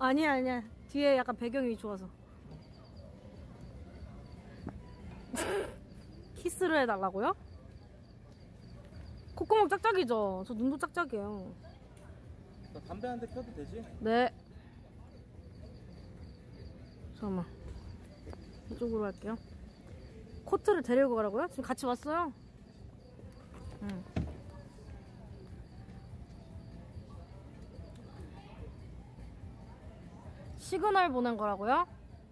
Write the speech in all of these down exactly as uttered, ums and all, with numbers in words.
아니야 아니야 뒤에 약간 배경이 좋아서. 키스를 해달라고요? 콧구멍 짝짝이죠? 저 눈도 짝짝이에요. 나 담배 한 대 펴도 되지? 네. 잠깐만 이쪽으로 할게요. 코트를 데리고 가라고요? 지금 같이 왔어요. 응. 시그널 보낸 거라고요?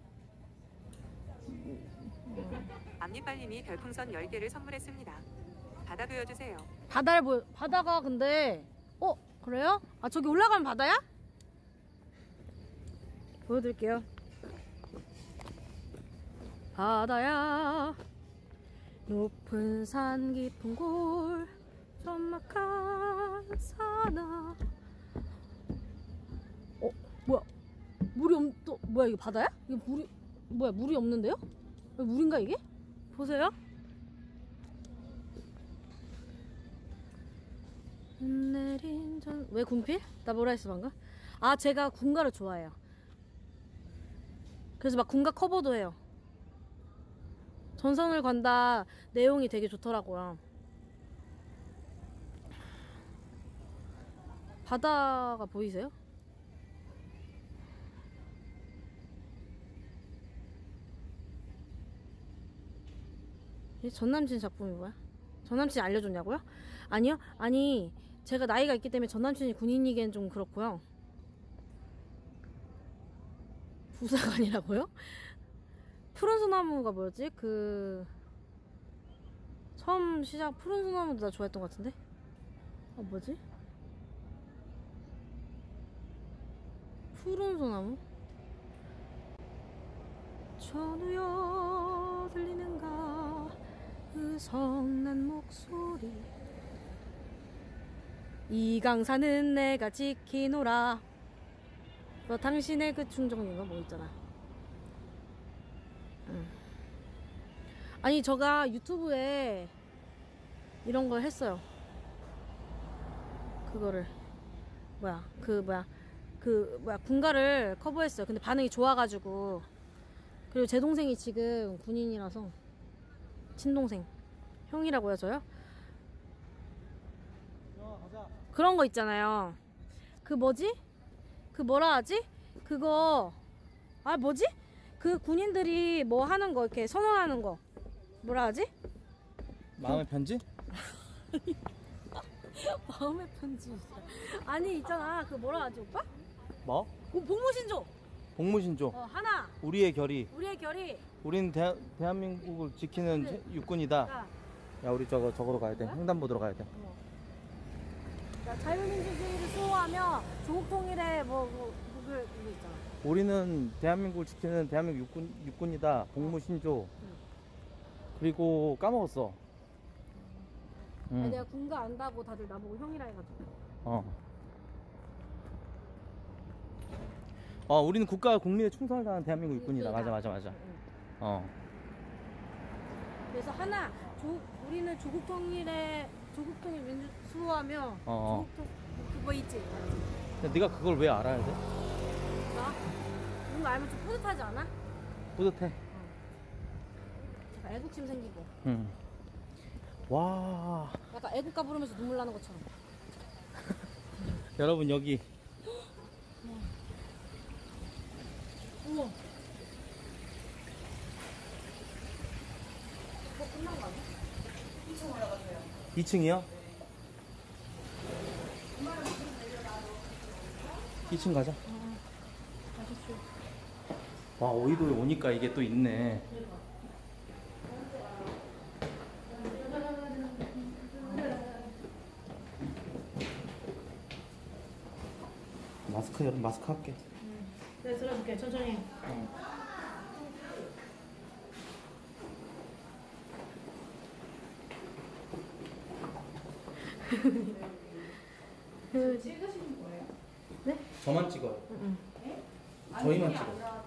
앞니빨님이 별풍선 열 개를 선물했습니다. 바다 보여주세요. 바다를 보 바다가 근데 어? 그래요? 아 저기 올라가면 바다야? 보여드릴게요. 바다야 높은 산 깊은 골 적막한 산하. 어? 뭐야? 물이 없.. 또 뭐야 이거 바다야? 이거 물이 뭐야 물이 없는데요? 물인가 이게? 보세요. 내린 전.. 왜 군필? 나 뭐라 했어 방금? 아 제가 군가를 좋아해요. 그래서 막 군가 커버도 해요. 전선을 건다 내용이 되게 좋더라고요. 바다가 보이세요? 전남친 작품이 뭐야? 전남친 알려줬냐고요? 아니요? 아니 제가 나이가 있기 때문에 전남친이 군인이기엔 좀 그렇고요. 부사관이라고요? 푸른 소나무가 뭐였지? 그 처음 시작 푸른 소나무도 나 좋아했던 것 같은데? 아 뭐지? 푸른 소나무? 전우여 들리는가 그 성난 목소리 이강산은 내가 지키노라. 너 당신의 그 충정인가 뭐 있잖아. 응. 아니 저가 유튜브에 이런 걸 했어요. 그거를 뭐야 그 뭐야 그 뭐야 군가를 커버했어요. 근데 반응이 좋아가지고. 그리고 제 동생이 지금 군인이라서 친동생 형이라고 해줘요. 그런 거 있잖아요. 그 뭐지? 그 뭐라 하지? 그거 아 뭐지? 그 군인들이 뭐 하는 거 이렇게 선언하는 거 뭐라 하지? 마음의 편지? 마음의 편지. 아니 있잖아 그 뭐라 하지 오빠? 뭐? 오, 복무신조. 복무신조. 어 하나. 우리의 결의. 우리의 결의. 우린 대, 대한민국을 지키는 네. 육군이다. 야. 야 우리 저거 저거로 가야 돼. 횡단보도로 가야 돼. 어. 자, 자유민주주의를 수호하며 조국 통일의 뭐, 뭐, 그거 있잖아. 우리는 대한민국을 지키는 대한민국 육군, 육군이다. 복무신조. 응. 그리고 까먹었어. 응. 응. 아니, 내가 군가 안다고 다들 나보고 형이라 해가지고. 어. 어, 우리는 국가와 국민의 충성을 다하는 대한민국 육군이다. 맞아, 맞아, 맞아. 응. 어. 그래서 하나, 조, 우리는 조국 통일의 조국 통일 민주 수호하며. 어. 조국 통 그거 있지. 근데 네가 그걸 왜 알아야 돼? 나 이런 거 알면 좀 뿌듯하지 않아? 뿌듯해. 어. 약간 애국심 생기고. 응. 와. 약간 애국가 부르면서 눈물 나는 것처럼. 여러분 여기. 우와. 뭐 끝난 거 아니야? 이 층 올라가세요. 이 층이요? 이 층 가자. 어, 맛있어. 와, 오이도에 오니까 이게 또 있네. 마스크, 여러분 마스크 할게. 응. 네, 들어줄게. 천천히. 응. 그 찍으시는 거예요? 네? 저만 찍어요. 응. 네? 저희만 찍어요.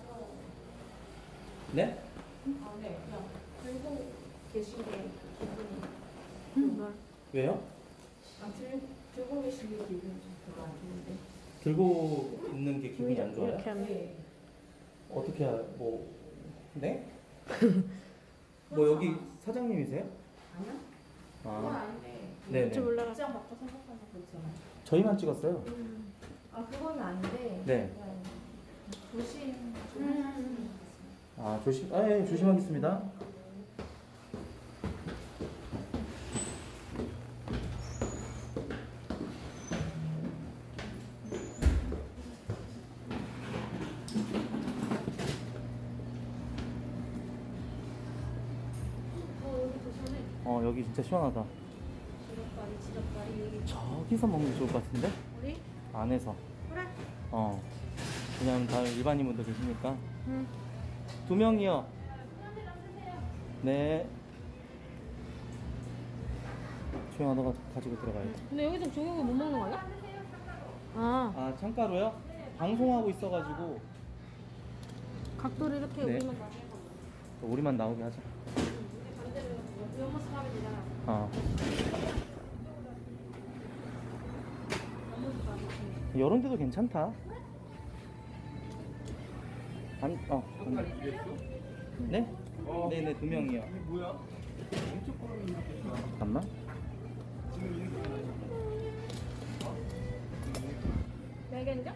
네? 아, 네. 그냥 들고 계신 게 기분이. 응. 뭘? 왜요? 아, 들, 들고 계신 게 기분이 좀 별로 안 좋은데. 들고 있는 게 기분이 안 좋아요? 이렇게 하면. 어떻게 뭐 네? 뭐 여기 사장님이세요? 아니요? 그건 아, 아닌데. 네네. 좀 올라가. 시장 바꿔 생각하는 거 있잖아요. 저희만 찍었어요. 아, 그건 아닌데. 네. 그냥 조심, 좀 하셨으면 좋겠어요. 아 조심, 아 예, 조심하겠습니다. 어, 여기 조심해. 어 여기 진짜 시원하다. 지럽다리, 지럽다리, 여기. 저기서 먹는 게 좋을 것 같은데? 우리? 안에서. 그래. 어. 왜냐면 다 일반인분들 계시니까. 응. 두 명이요. 네. 조용아 너가 가지고 들어가야 돼. 근데 여기서 조경이 못 먹는 거 아니야? 아, 아 창가로요? 방송하고 있어가지고 각도를 이렇게 네. 우리만 다. 우리만 나오게 하자. 옆모습 하면 되잖아. 어. 옆모습 하면 이런 데도 괜찮다. 안, 어. 안 돼. 네? 네네 두 명이요. 잠깐만. 네 개인가?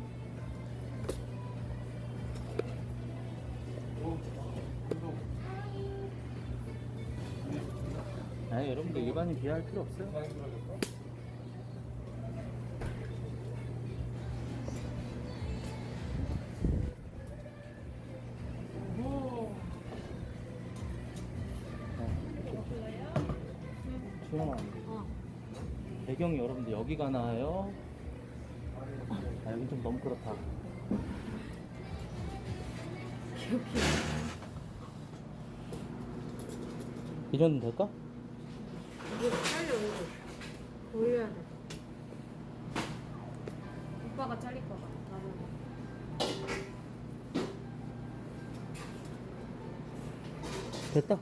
아 여러분들 일반인 비하할 필요 없어요. 조용아. 어. 배경이 여러분들 여기가 나아요? 아 여긴 좀 너무 그렇다. 귀엽게. 이 정도 될까? 이거 잘려 이거. 보여야 돼. 오빠가 잘릴까 봐. 나도. 됐다.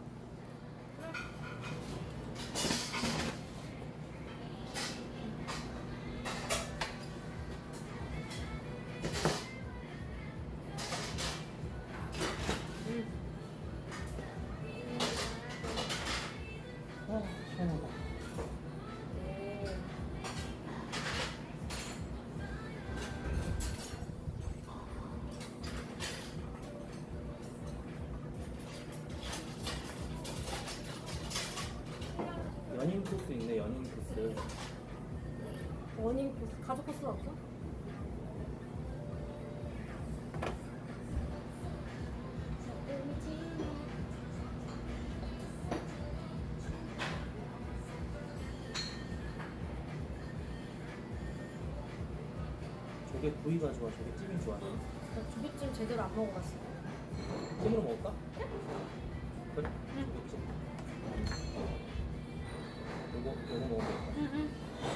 아, 시원하다. 연인 코스 있네, 연인 코스. 원인 코스, 가족 코스 없어? 저게 부위가 좋아, 저게 찜이 좋아. 나 조개찜 제대로 안 먹어봤어. 찜으로 먹을까? 그래? 조개찜. 요거, 요거 먹으면 되겠다. 응응.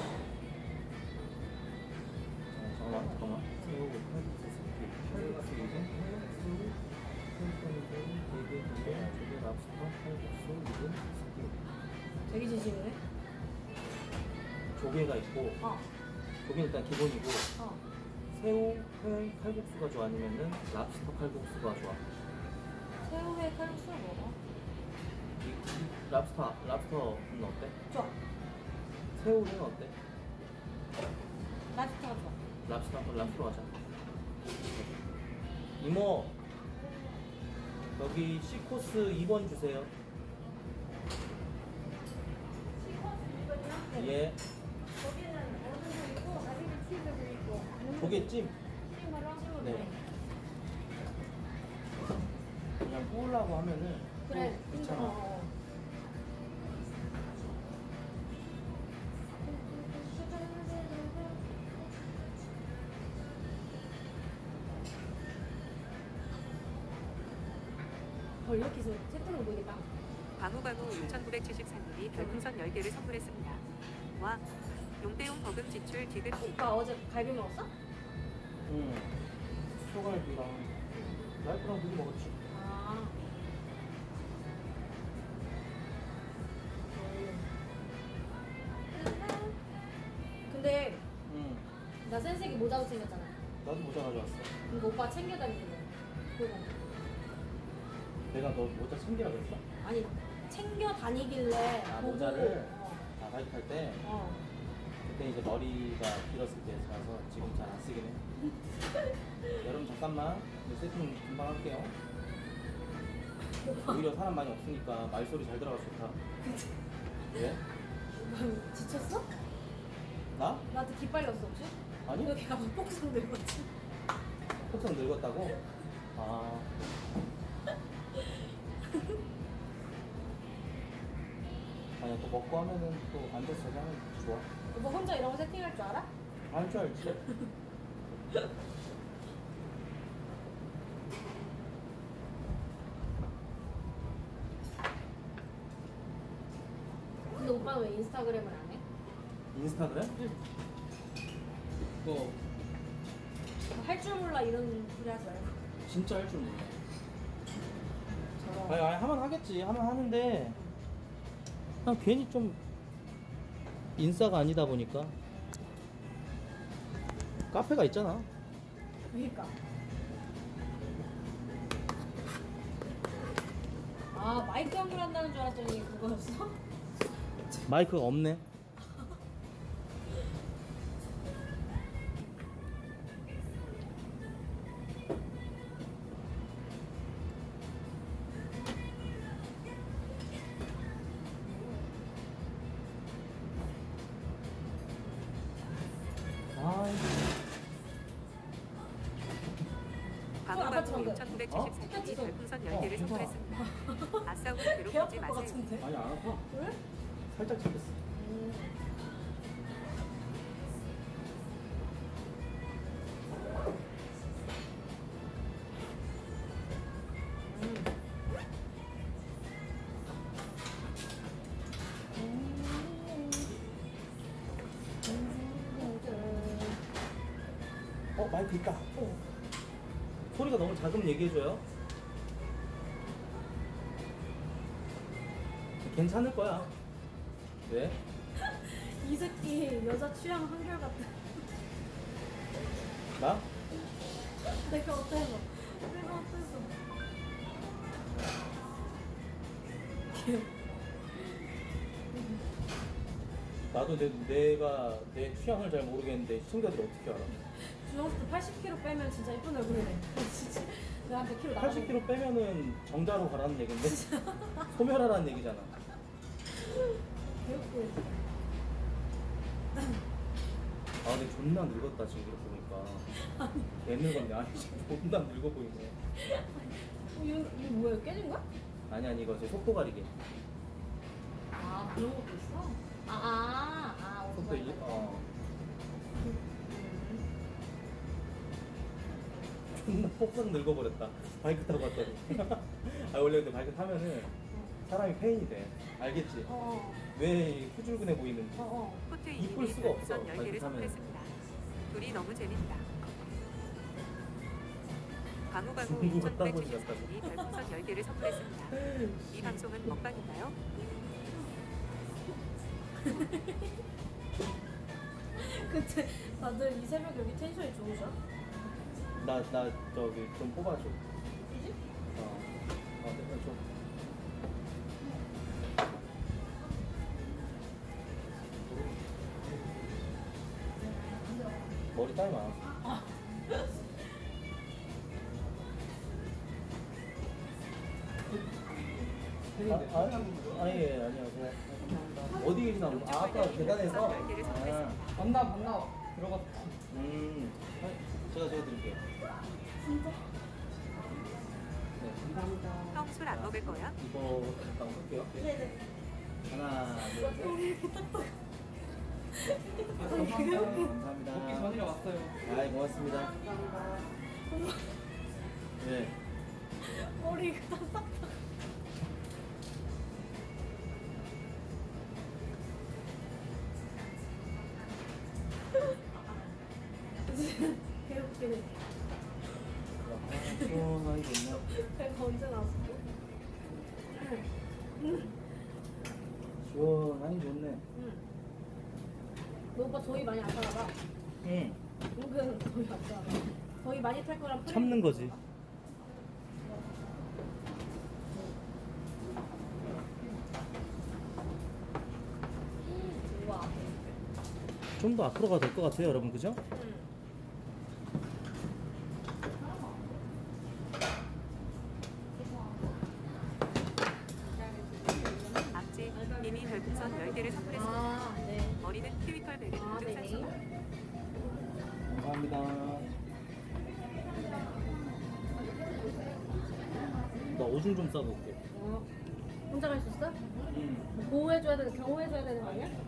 자, 잠깐만, 잠깐만. 새우, 칼국수, 스프, 칼국수, 이등, 칼국수, 칼국수, 되게, 조개, 조개, 랍스터, 칼국수, 이등, 스프. 되게 진심이네. 조개가 있고, 어. 조개는 일단 기본이고, 어. 새우, 회, 칼국수가 좋아? 아니면은 랍스터 칼국수가 좋아? 새우회 칼국수 먹어. 이, 이 랍스터, 랍스터는 어때? 좋아. 새우는 어때? 랍스터가 좋아. 랍스터, 그럼 랍스터로 하자. 이모, 여기 C코스 이 번 주세요. 예. 거기는 어느 거 있고, 가리비 치즈도 있고. 조개찜. 찜으로 네. 그냥 구우려고 하면은 그래. 또 귀찮아. 어. 어, 이렇게 해서 세팅을 보이겠다. 광우광우 육천구백칠십삼 님이 별풍선 열 개를 선물했습니다. 와, 용대용 버금 지출 디귿 오빠 어제 갈비 먹었어? 응. 소갈비랑 라이프랑 고기 먹었지. 아. 근데 응. 나 센스기 못 모자도 챙겼잖아. 나도 모자 가져왔어. 이거 오빠 챙겨 다니길래. 그거. 내가 너 모자 챙기라 그랬어? 아니 챙겨 다니길래. 아, 보고, 모자를? 어. 아, 바이크 탈 때? 어. 그때 이제 머리가 길었을 때라서 지금 잘 안 쓰긴 해. 여러분 잠깐만. 이제 세팅 금방 할게요. 오히려 사람 많이 없으니까 말소리 잘 들어가서 좋다. 왜? 오빠 지쳤어? 나? 나한테 기빨렸어 혹시? 아니? 여기 가서 폭삭 늙었지. 폭삭 늙었다고? 아. 아니야, 또 먹고 하면은 또 앉아서 저기 하면 좋아. 오빠 혼자 이런 거 세팅할 줄 알아? 알 줄 알지? 근데 오빠는 왜 인스타그램을 안 해? 인스타그램? 응. 그거 할 줄 몰라 이런 소리 하지 말고. 진짜 할 줄 몰라. 저런. 아니, 아니, 하면 하겠지. 하면 하는데, 그냥 괜히 좀, 인싸가 아니다 보니까. 카페가 있잖아. 그니까. 아 마이크 연결한다는 줄 알았더니 그거였어? 마이크가 없네. 아이. 강호강호 어? 육천구백칠십사 님이 별풍선 열 개를 어, 선물했습니다. 아싸운 배 괴롭히지 아플 것 마세요. 같은데? 아니, 안 아파. 왜? 살짝 잡혔어. 음. 어, 마이크 있다. 어. 소리가 너무 작으면 얘기해줘요. 괜찮을 거야. 왜? 이 새끼 여자 취향 한결같아. 나? 내가 어때서? 내가 어때서? 나도 내, 내가 내 취향을 잘 모르겠는데 시청자들이 어떻게 알아? 주영수 팔십 킬로그램 빼면 진짜 이쁜 얼굴이네. 진짜 내가 한 백 킬로그램 나가. 팔십 킬로그램 빼면은 정자로 가라는 얘긴데 소멸하라는 얘기잖아. 귀엽고. 아 근데 존나 늙었다 지금 이렇게 보니까. 개 늙었네. 아니 지금 존나 늙어 보이네. 어, 이거, 이거 뭐야? 깨진 거야? 아니 아니 이거 제 속도 가리개. 아 그런 것도 있어? 아아 아, 아, 속도 오토바이 이 말고. 어. 음. 존나 폭삭 늙어버렸다. 바이크 타고 갔더니. 아 원래 근데 바이크 타면은 사람이 페인이 돼. 알겠지? 어. 왜 후줄근해 보이는지. 어 어. 포트 이쁠 이님이 수가 없어, 별풍선 열 개를 바이크 타면. 선물했습니다. 둘이 너무 재밌다. 강호강호 중국 어떤 곳이 육천구백칠십사 님이 별풍선 열 개를 선물했습니다. 이 방송은 먹방인가요? 근데 다들 이 새벽 여기 텐션이 좋으셔? 나, 나 저기 좀 뽑아줘. 그지? 어, 어, 내가 좀. 머리 땀이 많았어. 아. 아, 아, 아니, 예, 안녕하세요. 어디 계시나? 아, 아까 계단에서? 아, 만나 만나 들어갔다. 음, 아, 제가 제가 드릴게요. 진짜? 네, 감사합니다. 형 술 안 먹을 거야? 이거 잠깐 볼게요. 네네. 하나, 둘, 셋. 감사합니다. 감사합니다. 먹기 전이라 왔어요. 아이, 고맙습니다. 네. 머리가 싹. 개웃기네. 시원하게 됐네. 배가 언제 나왔어? 시원하니 좋네. 응. 너 오빠 더위 많이 안 타나 봐. 응. 은근 거의 맞죠. 거의 많이 탈 거랑 프레임. 참는 거지. 우와. 좀 더 앞으로 가도 될 것 같아요, 여러분, 그죠? 응. 앞지 이미 별풍선 열 개를 선물했습니다. 아, 네. 머리는 키위털 베르 아, 등산 네. 소감. 감사합니다. 나 오줌 좀 싸고 올게. 어. 혼자 갈 수 있어? 음. 뭐 보호해줘야 되는, 경호해줘야 되는 거 아니야?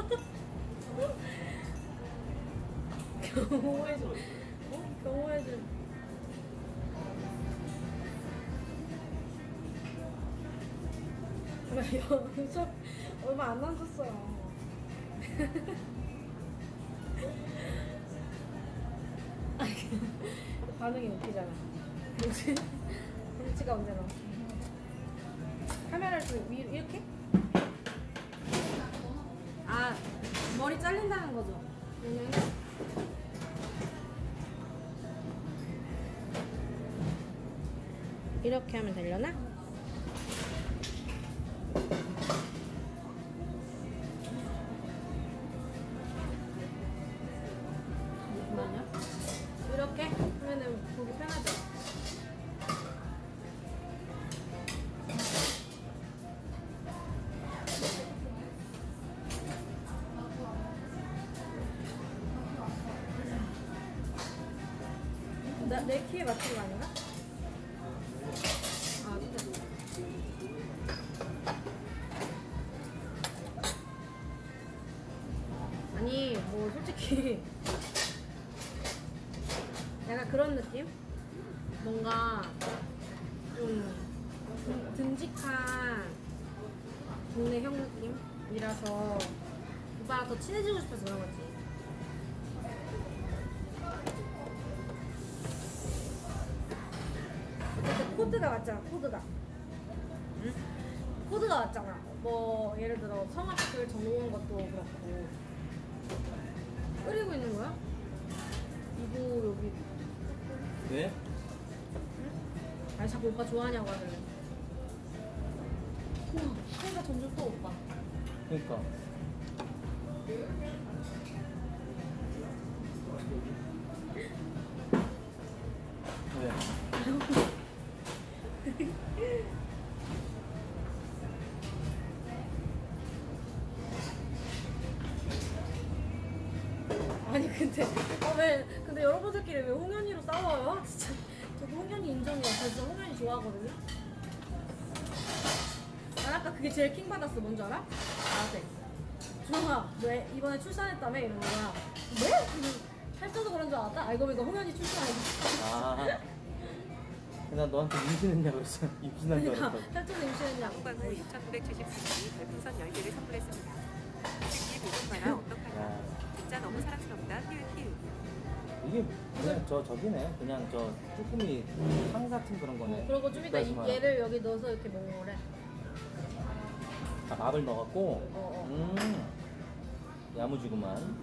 경호해줘. 어? 경호해줘. 나 연속 얼마 안 남았어요. 반응이 웃기잖아. 뭐지? 눈치가 언제 나와? 카메라를 좀 위로 이렇게? 아, 머리 잘린다는 거죠? 왜냐면 이렇게 하면 되려나? 잠깐만요. 이렇게 하면은 보기 편하죠? 나, 내 키에 맞춘 거 아닌가? 아, 그래. 아니, 뭐, 솔직히. 약간 그런 느낌? 뭔가, 좀, 좀 듬직한 동네 형 느낌이라서 오빠랑 더 친해지고 싶어서 그런 거지. 근데 코드가 맞잖아, 코드가. 응? 코드가 맞잖아. 뭐 예를 들어 성악을 전공한 것도 그렇고. 끓이고 있는 거야? 이거 여기. 왜? 응? 아니 자꾸 오빠 좋아하냐고 하길래. 우와, 차이가 점점 또 오빠. 그러니까. 왜? 아니 근데 아, 왜 근데 여러분들끼리 왜 홍현이로 싸워요? 진짜 저도 홍현이 인정해요. 저 진짜 홍현이 좋아하거든요. 난 아까 그게 제일 킹 받았어. 뭔지 알아? 나한테 주영아 너 애- 이번에 출산했다며? 이러는 거야. 네? 살쪄서 그런 줄 알았다? 알고 보니까 홍현이 출산했어. 아. 나 너한테 임신했냐 그랬어. 임신한 줄 그러니까 알았어. 살쪄서 임신했냐고. 홍광호 육천구백칠십삼 님이 별풍선 열 개를 선물했습니다. 특히 보고 봐라 어떡하냐. 야, 진짜 너무 사랑스럽다. 히읗 히읗. 이게 그냥 저 저기네. 그냥 저 쭈꾸미 탕 같은 그런 거네. 그리고 좀 이따 이- 이따시만. 얘를 여기 넣어서 이렇게 먹으래. 아, 밥을 넣어갖고. 어, 어. 음. 야무지구만.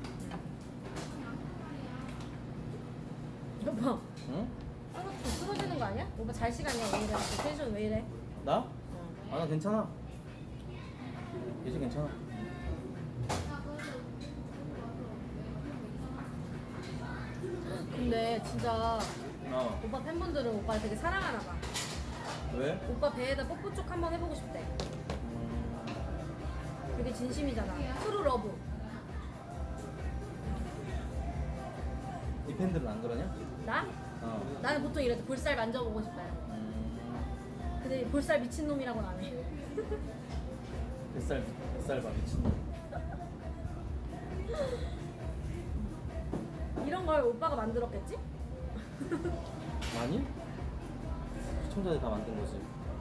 오빠 응? 아, 또 쓰러지는 거 아니야? 오빠 잘 시간이야. 왜 이래? 텐션 왜 이래? 나? 어. 아, 나 괜찮아. 이제 괜찮아. 근데 진짜 어. 오빠 팬분들은 오빠를 되게 사랑하나 봐. 왜? 오빠 배에다 뽀뽀 쪽 한번 해보고 싶대. 음, 되게 진심이잖아. 트루 러브. 이 팬들은 안 그러냐? 나? 어. 나는 보통 이래서 볼살 만져보고 싶다. 음, 근데 볼살 미친놈이라고는 안 해. 뱃살, 뱃살 봐, 미친. 이런 걸 오빠가 만들었겠지? 아니? 시청자들이 다 만든 거지.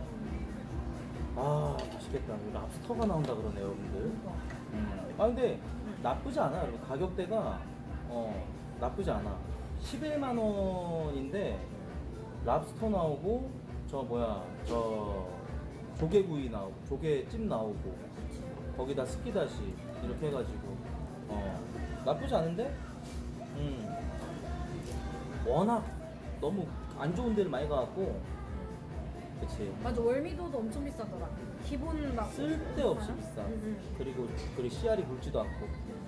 아, 맛있겠다. 여기 랍스터가 나온다 그러네요, 여러분들. 음. 아, 근데 나쁘지 않아, 여러분. 가격대가, 어, 나쁘지 않아. 십일만 원인데, 랍스터 나오고, 저 뭐야, 저, 조개구이 나오고, 조개찜 나오고, 거기다 스키다시, 이렇게 해가지고, 어, 나쁘지 않은데? 음. 워낙 너무 안 좋은 데를 많이 가갖고 그치 맞아, 월미도도 엄청 비싸더라. 기본 막 쓸데없이 비싸. 응, 응. 그리고 그리고 씨알이 굵지도 않고.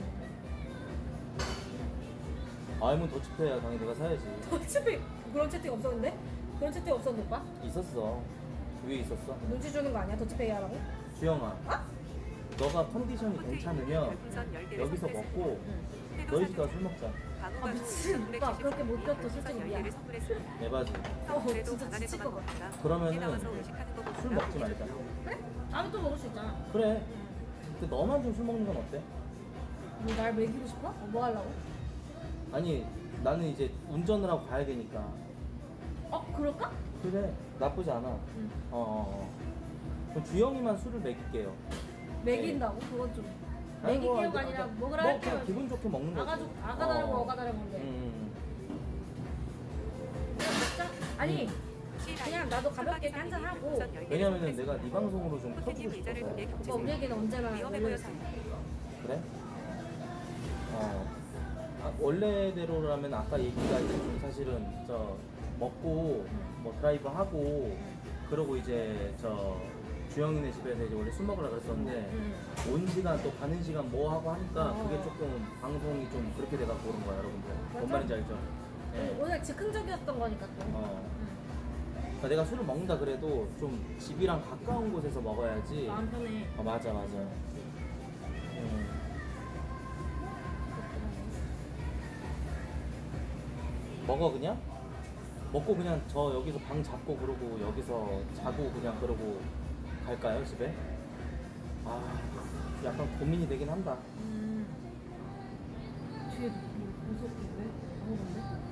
아이면 더치페이야 당연히 내가 사야지. 어차피 그런 채팅 없었는데? 그런 채팅 없었는데 오빠? 있었어. 위에 있었어. 눈치 주는 거 아니야? 더치페이 하라고? 주영아. 너가 컨디션이 괜찮으면 여기서 먹고 너희 집 가서 술 먹자. 아, 미친. 오빠, 그렇게 못 꼈어, 솔직히 미안. 에바지. 어, 진짜 지칠 것 같아. 그러면은 술 먹지 말자. 그래? 다음에 또 먹을 수 있잖아. 그래. 근데 너만 좀 술 먹는 건 어때? 뭐 날 먹이고 싶어? 어, 뭐 하려고? 아니 나는 이제 운전을 하고 가야 되니까. 어, 그럴까? 그래. 나쁘지 않아. 어, 응. 어, 어. 그럼 주영이만 술을 먹일게요. 먹인다고? 그건 좀. 아니, 뭐, 먹이기가 아니, 아니라 아니, 먹으라 뭐 할게요. 그냥 기분 좋게 먹는 거지. 아가족, 아가다르고 어. 어가다르고인데. 음. 진짜? 아니, 그냥 나도 가볍게 한잔 하고. 왜냐면은 내가 네 방송으로 좀 터지고 싶어서. 오빠, 우리에게는 언제나 위험해 열려있어. 보여서 그래? 어. 아, 원래대로라면 아까 얘기가 이제 좀 사실은 저 먹고 뭐 드라이브 하고 그러고 이제 저 주영이네 집에서 이제 원래 술 먹으라 그랬었는데 응. 온 시간 또 가는 시간 뭐 하고 하니까 어. 그게 조금 방송이 좀 그렇게 돼갖고 그런 거야 여러분들. 뭔 맞아. 말인지 알죠? 네. 오늘 즉흥적이었던 거니까 또. 어. 응. 그러니까 내가 술을 먹는다 그래도 좀 집이랑 가까운 곳에서 먹어야지. 마음 편해. 어, 맞아 맞아. 음. 먹어 그냥? 먹고 그냥 저 여기서 방 잡고 그러고 여기서 자고 그냥 그러고 갈까요 집에? 아 약간 고민이 되긴 한다. 음. 뒤에 무섭던데? 아무건데?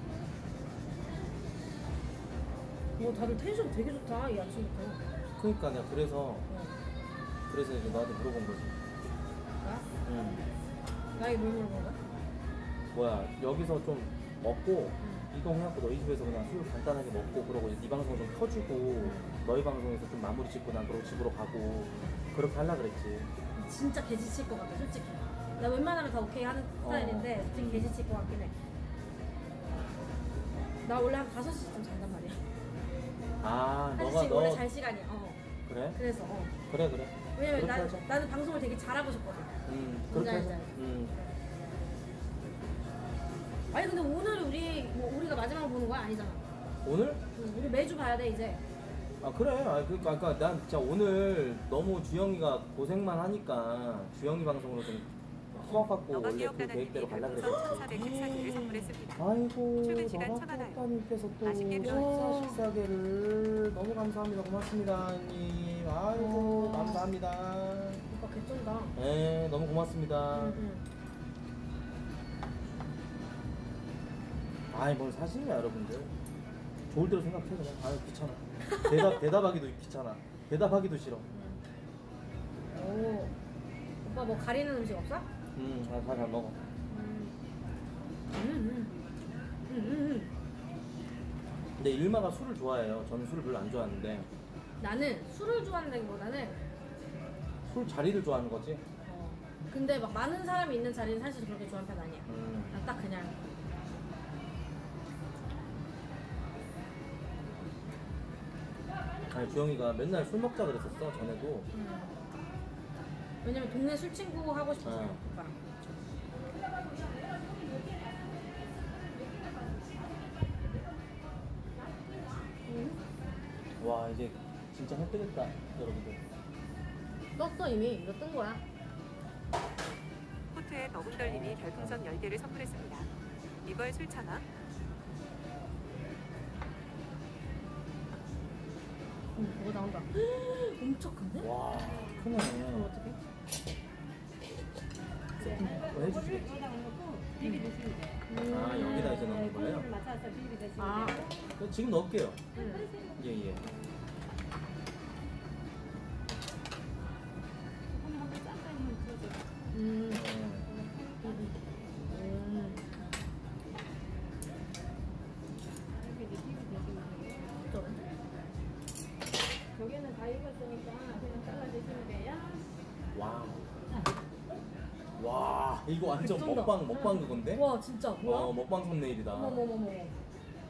뭐 다들 텐션 되게 좋다 이 아침부터. 그러니까 내가 그래서 어. 그래서 이제 너한테 물어본 거지. 나? 응. 나이 뭘 물어본 거야? 뭐야 여기서 좀 먹고 응. 이동해갖고 너희 집에서 그냥 술 간단하게 먹고 그러고 이제 네 방송 좀 켜주고 너희 방송에서 좀 마무리 짓고 난 그러고 집으로 가고 그렇게 하려 그랬지. 진짜 개지칠 것 같아 솔직히. 나 웬만하면 다 오케이 하는 어. 스타일인데 솔직히 개지칠 것 같긴 해. 나 원래 한 다섯 시쯤 잔단 말이야. 아 한 너가 시쯤 원래 너 잘 시간이야. 어. 그래? 그래서 어. 그래 그래. 왜냐면 그렇게 나, 하자. 나는 방송을 되게 잘하고 싶거든. 음 뭔지 그렇게 알지, 하자. 알지? 음. 아니 근데 오늘 우리 뭐 우리가 마지막으로 보는 거야? 아니잖아. 오늘? 응, 우리 매주 봐야 돼 이제. 아 그래. 아 그러니까 아까 난 진짜 오늘 너무 주영이가 고생만 하니까 주영이 방송으로 좀 수학갖고 원래 그 너바기업가나님이 계획대로 가려 별풍선 그랬지. 천사백십사 개를 선물했습니다. 아이고 출근 시간 너바기 참아나요. 오빠님께서 또 맛있게 식사 드세요. 식사계를 너무 감사합니다. 고맙습니다 형님. 아이고 어. 감사합니다. 오빠 개쩐다. 네 너무 고맙습니다. 응, 응. 아이 뭘 사시냐 여러분들. 좋을 대로 생각해 그냥. 아유 귀찮아. 대답 대답하기도 귀찮아. 대답하기도 싫어. 오. 오빠 뭐 가리는 음식 없어? 음, 아, 잘, 잘 먹어. 음. 음, 음. 음, 음, 근데 일마가 술을 좋아해요. 저는 술을 별로 안 좋아하는데 음. 나는 술을 좋아한다기보다는 술 자리를 좋아하는 거지. 어. 근데 막 많은 사람이 있는 자리는 사실 그렇게 좋아하는 편 아니야. 음. 난 딱 그냥 아니 주영이가 맨날 술 먹자 그랬었어 전에도. 음. 왜냐면 동네 술 친구 하고 싶어서 어. 오빠랑. 음. 와 이제 진짜 해 뜨겠다 여러분들. 떴어 이미. 이거 뜬 거야. 코트에 너군덜님이 별풍선 열 개를 선물했습니다. 이걸 술 참아? 음, 그거 나온다. 엄청 큰데? 와 크네. 그럼 어떡해? 세팅 뭐 해주시겠지. 아 여기다 이제 넣는 거예요? 아. 그럼 지금 넣을게요. 응. 예예. 음. 네. 음. 여기는 다 익었으니까 그냥 잘라주시면 돼요. 와우. 와 이거 완전 미쳤다. 먹방 먹방 그건데? 와 진짜 뭐야? 어 먹방 썸네일이다. 어머머머머.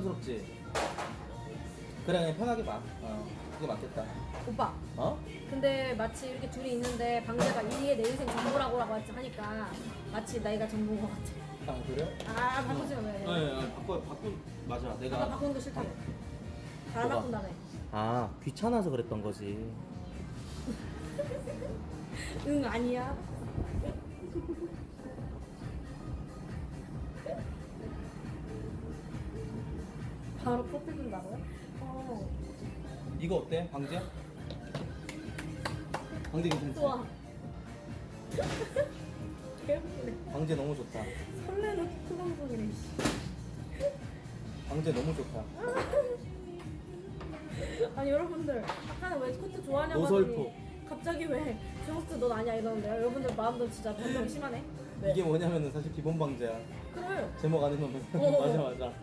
부담스럽지? 그래 그냥 편하게 봐. 어, 그게 맞겠다. 오빠. 어? 근데 마치 이렇게 둘이 있는데 방제가 이게 내 인생 전부라고 하니까 마치 나이가 전부인 것 같아. 아 그래? 아 바꾸지 마 왜? 네, 네, 바꿔 바꾸 맞아. 아까 내가 바꾸는 거 싫다며. 잘 뭐가? 바꾼다며. 아 귀찮아서 그랬던 거지. 응 아니야. 바로 커피 준다고요? 어 이거 어때? 방제? 방제 괜찮지? 좋아. 개웃기네. 방제 너무 좋다. 설레는 토크 방송이네. 씨. 방제 너무 좋다. 아니 여러분들 아까는 왜 코트 좋아하냐고 노설포. 하더니 갑자기 왜 주먹스 넌 아니야 이러는데요? 여러분들 마음도 진짜 변명 심하네. 네. 이게 뭐냐면은 사실 기본 방제야. 그래. 제목 안 해놓으면 어. 맞아 맞아.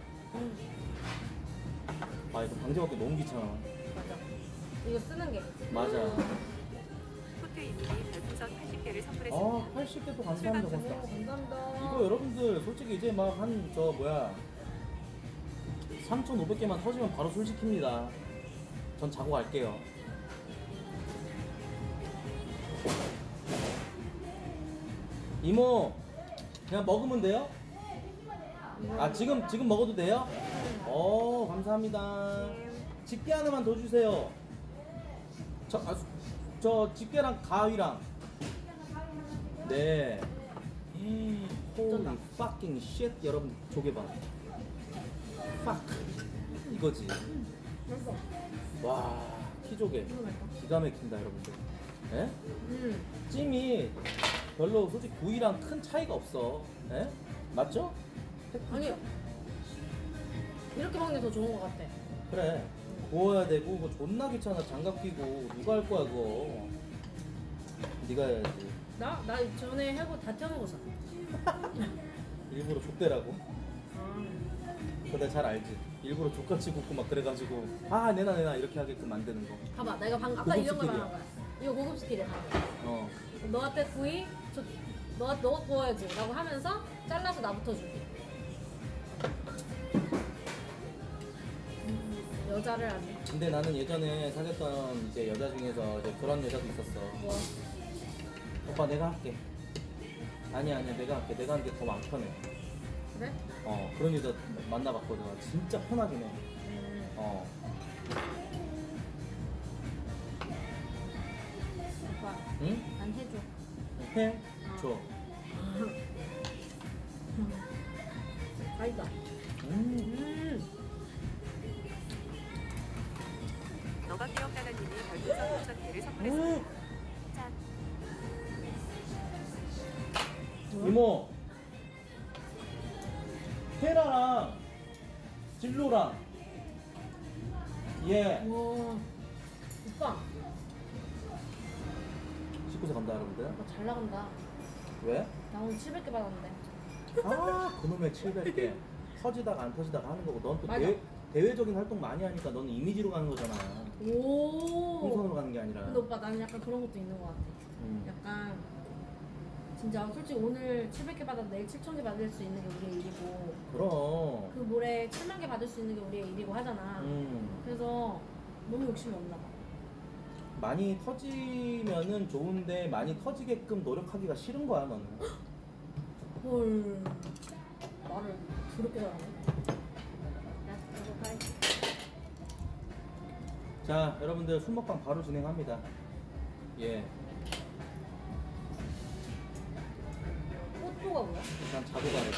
아 이거 방제 받기 너무 귀찮아. 맞아. 이거 쓰는 게. 맞아. 포트이님이 별풍선 팔십 개를 아 선물했습니다. 팔십 개 또 감사합니다. 오, 감사합니다. 감사합니다. 이거 여러분들 솔직히 이제 막 한 저 뭐야 삼천오백 개만 터지면 바로 술 시킵니다. 전 자고 갈게요. 이모 그냥 먹으면 돼요? 아 지금 지금 먹어도 돼요? 어 감사합니다. 집게 하나만 더 주세요. 저, 아, 수- 저 집게랑 가위랑. 네. Holy fucking shit 여러분 조개봐. fuck 이거지. 맛있어. 와 키조개 너무 맛있다. 기가 막힌다 여러분들. 예? 음. 찜이 별로 솔직히 구이랑 큰 차이가 없어. 예? 맞죠? 아니 이렇게 먹는 게 더 좋은 것 같아. 그래 구워야 되고 그거 존나 귀찮아. 장갑 끼고 누가 할 거야 그거. 네가 해야지. 나? 나 전에 해고 다 태워먹었어. 일부러 족대라고. 아. 그거 내가 잘 알지. 일부러 족같이 굽고 막 그래가지고 아 내놔 내놔 이렇게 하게끔 만드는 거. 봐봐, 내가 방금 아까 고급 이런 거 스킬이야. 말한 거야. 이거 고급 스킬이야. 어. 너한테 구이, 저, 너, 너가 구워야지. 라고 하면서 잘라서 나부터 줄게. 음, 여자를 아주. 근데 나는 예전에 사귀었던 이제 여자 중에서 이제 그런 여자도 있었어. 뭐, 오빠 내가 할게. 아니야 아니야 내가 할게. 내가 하는 게 더 마음 편해. 그래? 어 그런 여자 만나봤거든. 진짜 편하긴 해. 음, 어. 오빠, 응? 난 해줘. 해? 줘. 맛있다. 음. 음, 너가 기억나다님이 별풍선 오천 개를 선물했습니다. 음. 짠. 이모. 테라랑 진로랑 예. 와, 오빠. 곳에 간다 여러분들. 오빠 잘 나간다. 왜? 나 오늘 칠백 개 받았는데. 아 그놈의 칠백 개 터지다가 안 터지다가 하는 거고 넌 또 맞아. 대외, 대외적인 활동 많이 하니까 너는 이미지로 가는 거잖아. 오. 풍선으로 가는 게 아니라. 근데 오빠 나는 약간 그런 것도 있는 것 같아. 음. 약간 진짜 솔직히 오늘 칠백 개 받아도 내일 칠천 개 받을 수 있는 게 우리의 일이고 그럼. 그 모레 칠만 개 받을 수 있는 게 우리의 일이고 하잖아. 음. 그래서 너무 욕심이 없나 봐. 많이 터지면은 좋은데 많이 터지게끔 노력하기가 싫은 거야 너는. 헐. 말을 더럽게 잘하네. 나 이거 가야지. 자 여러분들 술 먹방 바로 진행합니다. 예. 꽃도가 뭐야? 일단 자고 가래.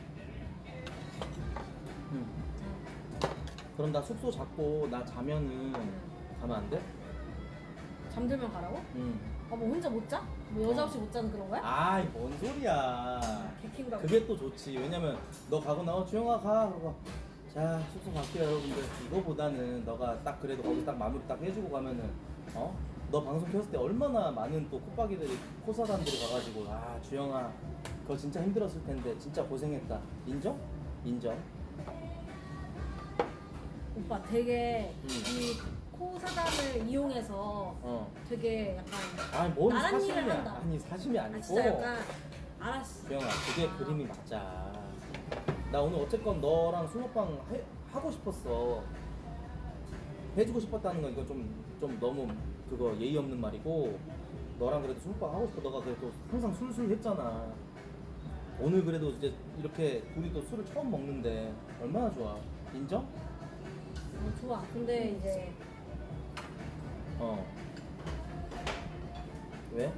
응. 그럼 나 숙소 잡고 나 자면은 가면 안 돼? 잠들면 가라고? 응. 아 뭐 혼자 못 자? 뭐 여자 어. 없이 못 자는 그런 거야? 아이 뭔 소리야. 개킹가. 그게 또 좋지. 왜냐면 너 가고 나어 주영아 가 그러고 자 숙소 갈게요 여러분들. 이거보다는 너가 딱 그래도 거기서 딱 마무리 딱 해주고 가면은 어? 너 방송 켰을 때 얼마나 많은 또 콧박이들이 코사단들이 가가지고 아 주영아 그거 진짜 힘들었을 텐데 진짜 고생했다. 인정? 인정. 오빠 되게 응. 이 코사담을 이용해서 어. 되게 약간 아니 뭔 나란 일을 사심이야. 한다. 아니 사심이 아니고. 아 진짜 약간 알았어. 주영아 그게 아. 그림이 맞아. 나 오늘 어쨌건 너랑 술 먹방 해- 하고 싶었어. 해주고 싶었다는 건 이거 좀, 좀 너무 그거 예의 없는 말이고 너랑 그래도 술 먹방 하고 싶어. 너가 그래도 항상 술술 했잖아. 오늘 그래도 이제 이렇게 둘이 또 술을 처음 먹는데 얼마나 좋아. 인정? 어, 좋아. 근데 이제 어. 왜?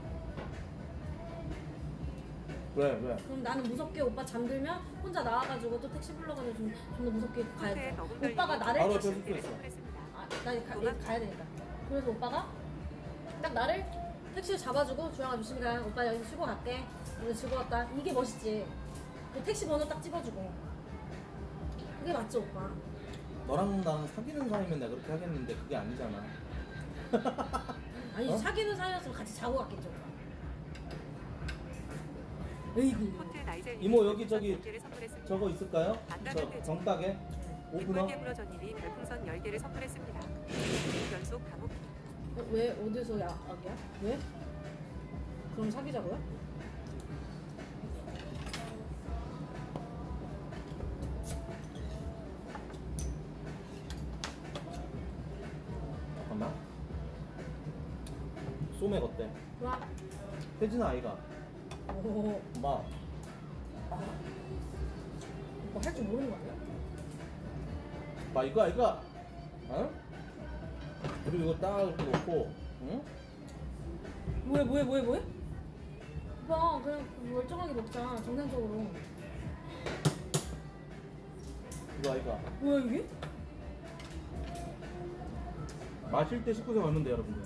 왜? 왜? 그럼 나는 무섭게 오빠 잠들면 혼자 나와가지고 또 택시 불러가지고 좀 존나 무섭게 가야 호텔 돼. 너금 오빠가 나를 바로 택시 옆에 를 있어. 선물했습니다. 아, 나 가, 얘 가야 되니까. 그래서 오빠가 딱 나를 택시를 잡아주고 주영아 조심히 가. 오빠 여기서 쉬고 갈게. 오늘 즐거웠다. 이게 멋있지. 그 택시 번호 딱 찍어주고. 그게 맞지 오빠. 너랑 나랑 사귀는 사이면 내가 그렇게 하겠는데 그게 아니잖아. 아니 어? 사귀는 사이였으면 같이 자고 갔겠죠 오빠. 에이구. 호텔 나이젤 이모, 여기 저기 개를 선물했습니다. 저거 있을까요? 저 정가게 오픈어? 빅물개 물어전님이 별풍선 열 개를 선물했습니다. 연속 감옥 어, 왜 어디서 야, 약이야? 왜? 그럼 사귀자고요? 잠깐만. 소맥 어때? 좋아. 혜진아 아이가. 오, 엄마. 오빠 할 줄 모르는 거 아니야? 봐 이거 이거. 어? 그리고 이거 딱 이렇게 놓고, 응? 뭐해 뭐해 뭐해 뭐해? 오빠 그냥 멀쩡하게 먹자 정상적으로. 이거 아이가. 뭐야 이게? 마실 때 십구 세 얼는데 여러분들.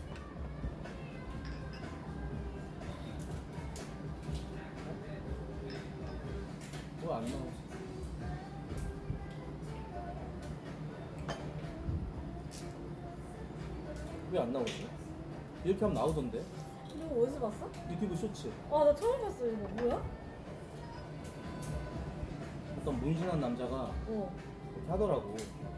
그거 안 나오지. 왜 안 나오지? 이렇게 하면 나오던데? 이거 어디서 봤어? 유튜브 쇼츠. 아 나 처음 봤어 이거 뭐야? 어떤 문신한 남자가 어. 이렇게 하더라고.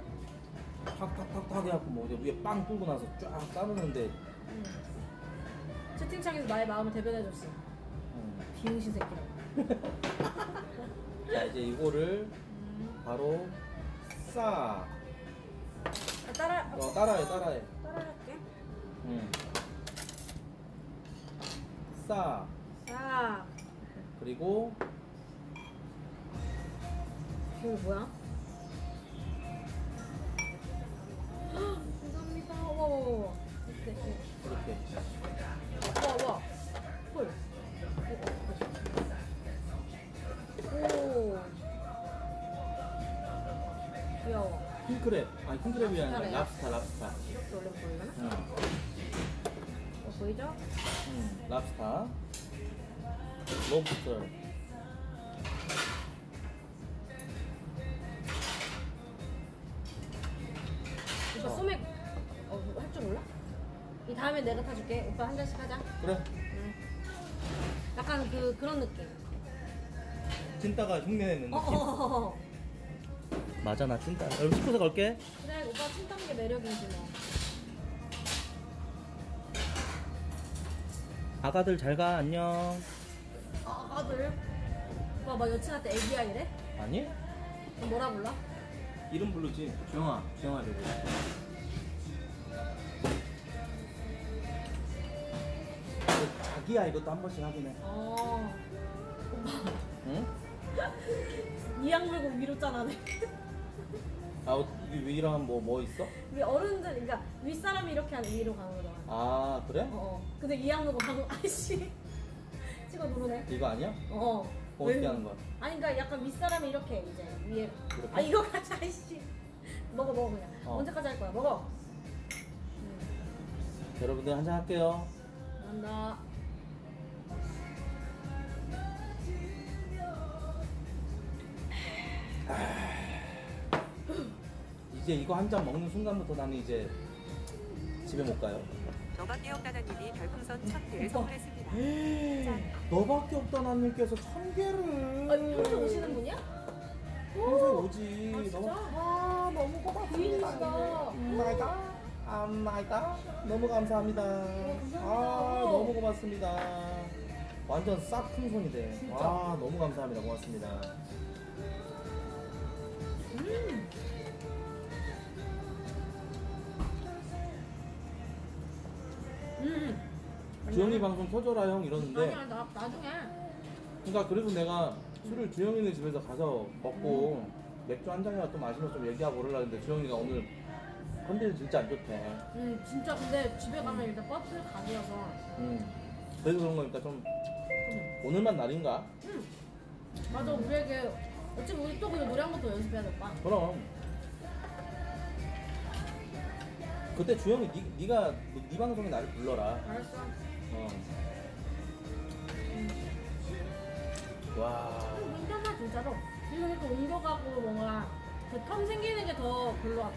탁탁탁탁 해갖고 뭐 이제 위에 빵 뚫고 나서 쫙 따르는데 응. 채팅창에서 나의 마음을 대변해줬어. 음. 비응신 새끼라고. 자 이제 이거를 음. 바로 싹 아, 따라. 어, 따라해 따라해 따라할게. 음. 싹 자. 그리고 이거 뭐야? 헉, 감사합니다. 와, 와, 와, 와. 이렇게, 이렇게. 이렇게 와, 와. 헐. 오. 귀여워. 킹크랩 아니 킹크랩이 아니라 랍스타래요? 랍스타 랍스타 이렇게 올리면 보이려나? 응. 어, 보이죠? 응. 랍스타 롭스터 오빠 소맥 어, 할 줄 몰라? 이 다음에 타줄래? 내가 타줄게. 오빠 한 잔씩 하자. 그래. 응. 약간 그 그런 느낌. 찐따가 흉내내는 느낌. 어어어. 맞아, 나 찐따. 여러분 시켜서 걸게. 그래, 오빠 찐따는 게 매력이지 뭐. 아가들 잘 가. 안녕. 아, 아들. 오빠 막 여친한테 애기야 이래? 아니? 그럼 뭐라 불러? 이름 부르지. 주영아, 주영아 이러고. 자기야 이것도 한 번씩 하긴 해. 어. 오빠 응? 이악 물고 위로 짠하네. 아, 어, 이게 왜 이러면 뭐, 뭐 있어? 우리 어른들, 그러니까 윗사람이 이렇게 하는 위로 가는 거잖아. 아, 그래? 어, 어. 근데 이악 물고 방금 아이씨 찍어 누르네. 이거 아니야? 어. 어, 어떻게 왜? 하는 거야? 아니 그러니까 약간 윗사람이 이렇게 이제 위에. 이렇게? 아 이거 가자 아이씨. 먹어 먹어 그냥. 어. 언제까지 할 거야? 먹어. 여러분들 한잔 할게요. 간다. 이제 이거 한 잔 먹는 순간부터 나는 이제 집에 못 가요. 너밖에 없다나님이 별풍선 천 개를 오빠. 선물했습니다. 너밖에 없다 나님께서 천 개를. 아 평소에 오시는 분이야? 평소에 오지. 아, 진짜? 너무, 아, 너무 고맙습니다. 부인이시다. 마이갓. 아, 마이갓. 너무 감사합니다. 감사합니다. 아, 너무 고맙습니다. 완전 싹 큰 손이 돼. 진짜? 와, 너무 감사합니다. 고맙습니다. 음. 음. 주영이 방송 켜줘라 형 이러는데. 아니야 나 나중에. 그러니까 그래서 내가 술을 주영이네 집에서 가서 먹고 맥주 한 잔이라도 또 마시면서 좀 얘기하고 그러려는데 주영이가 오늘 컨디션 진짜 안 좋대. 음 진짜 근데 집에 가면 일단 버스 가게여서. 음. 그래서 그런 거니까 좀 음. 오늘만 날인가? 음. 맞아 우리에게 어차피 우리 또 그냥 노래 한 번 더 연습해야 될 거야. 그럼. 그때 주영이 니, 니가 네 방송에 나를 불러라. 알았어. 어. 와. 괜찮아 진짜로. 지금 이렇게 옮겨가고 뭔가 그 텀 생기는 게 더 별로 같아.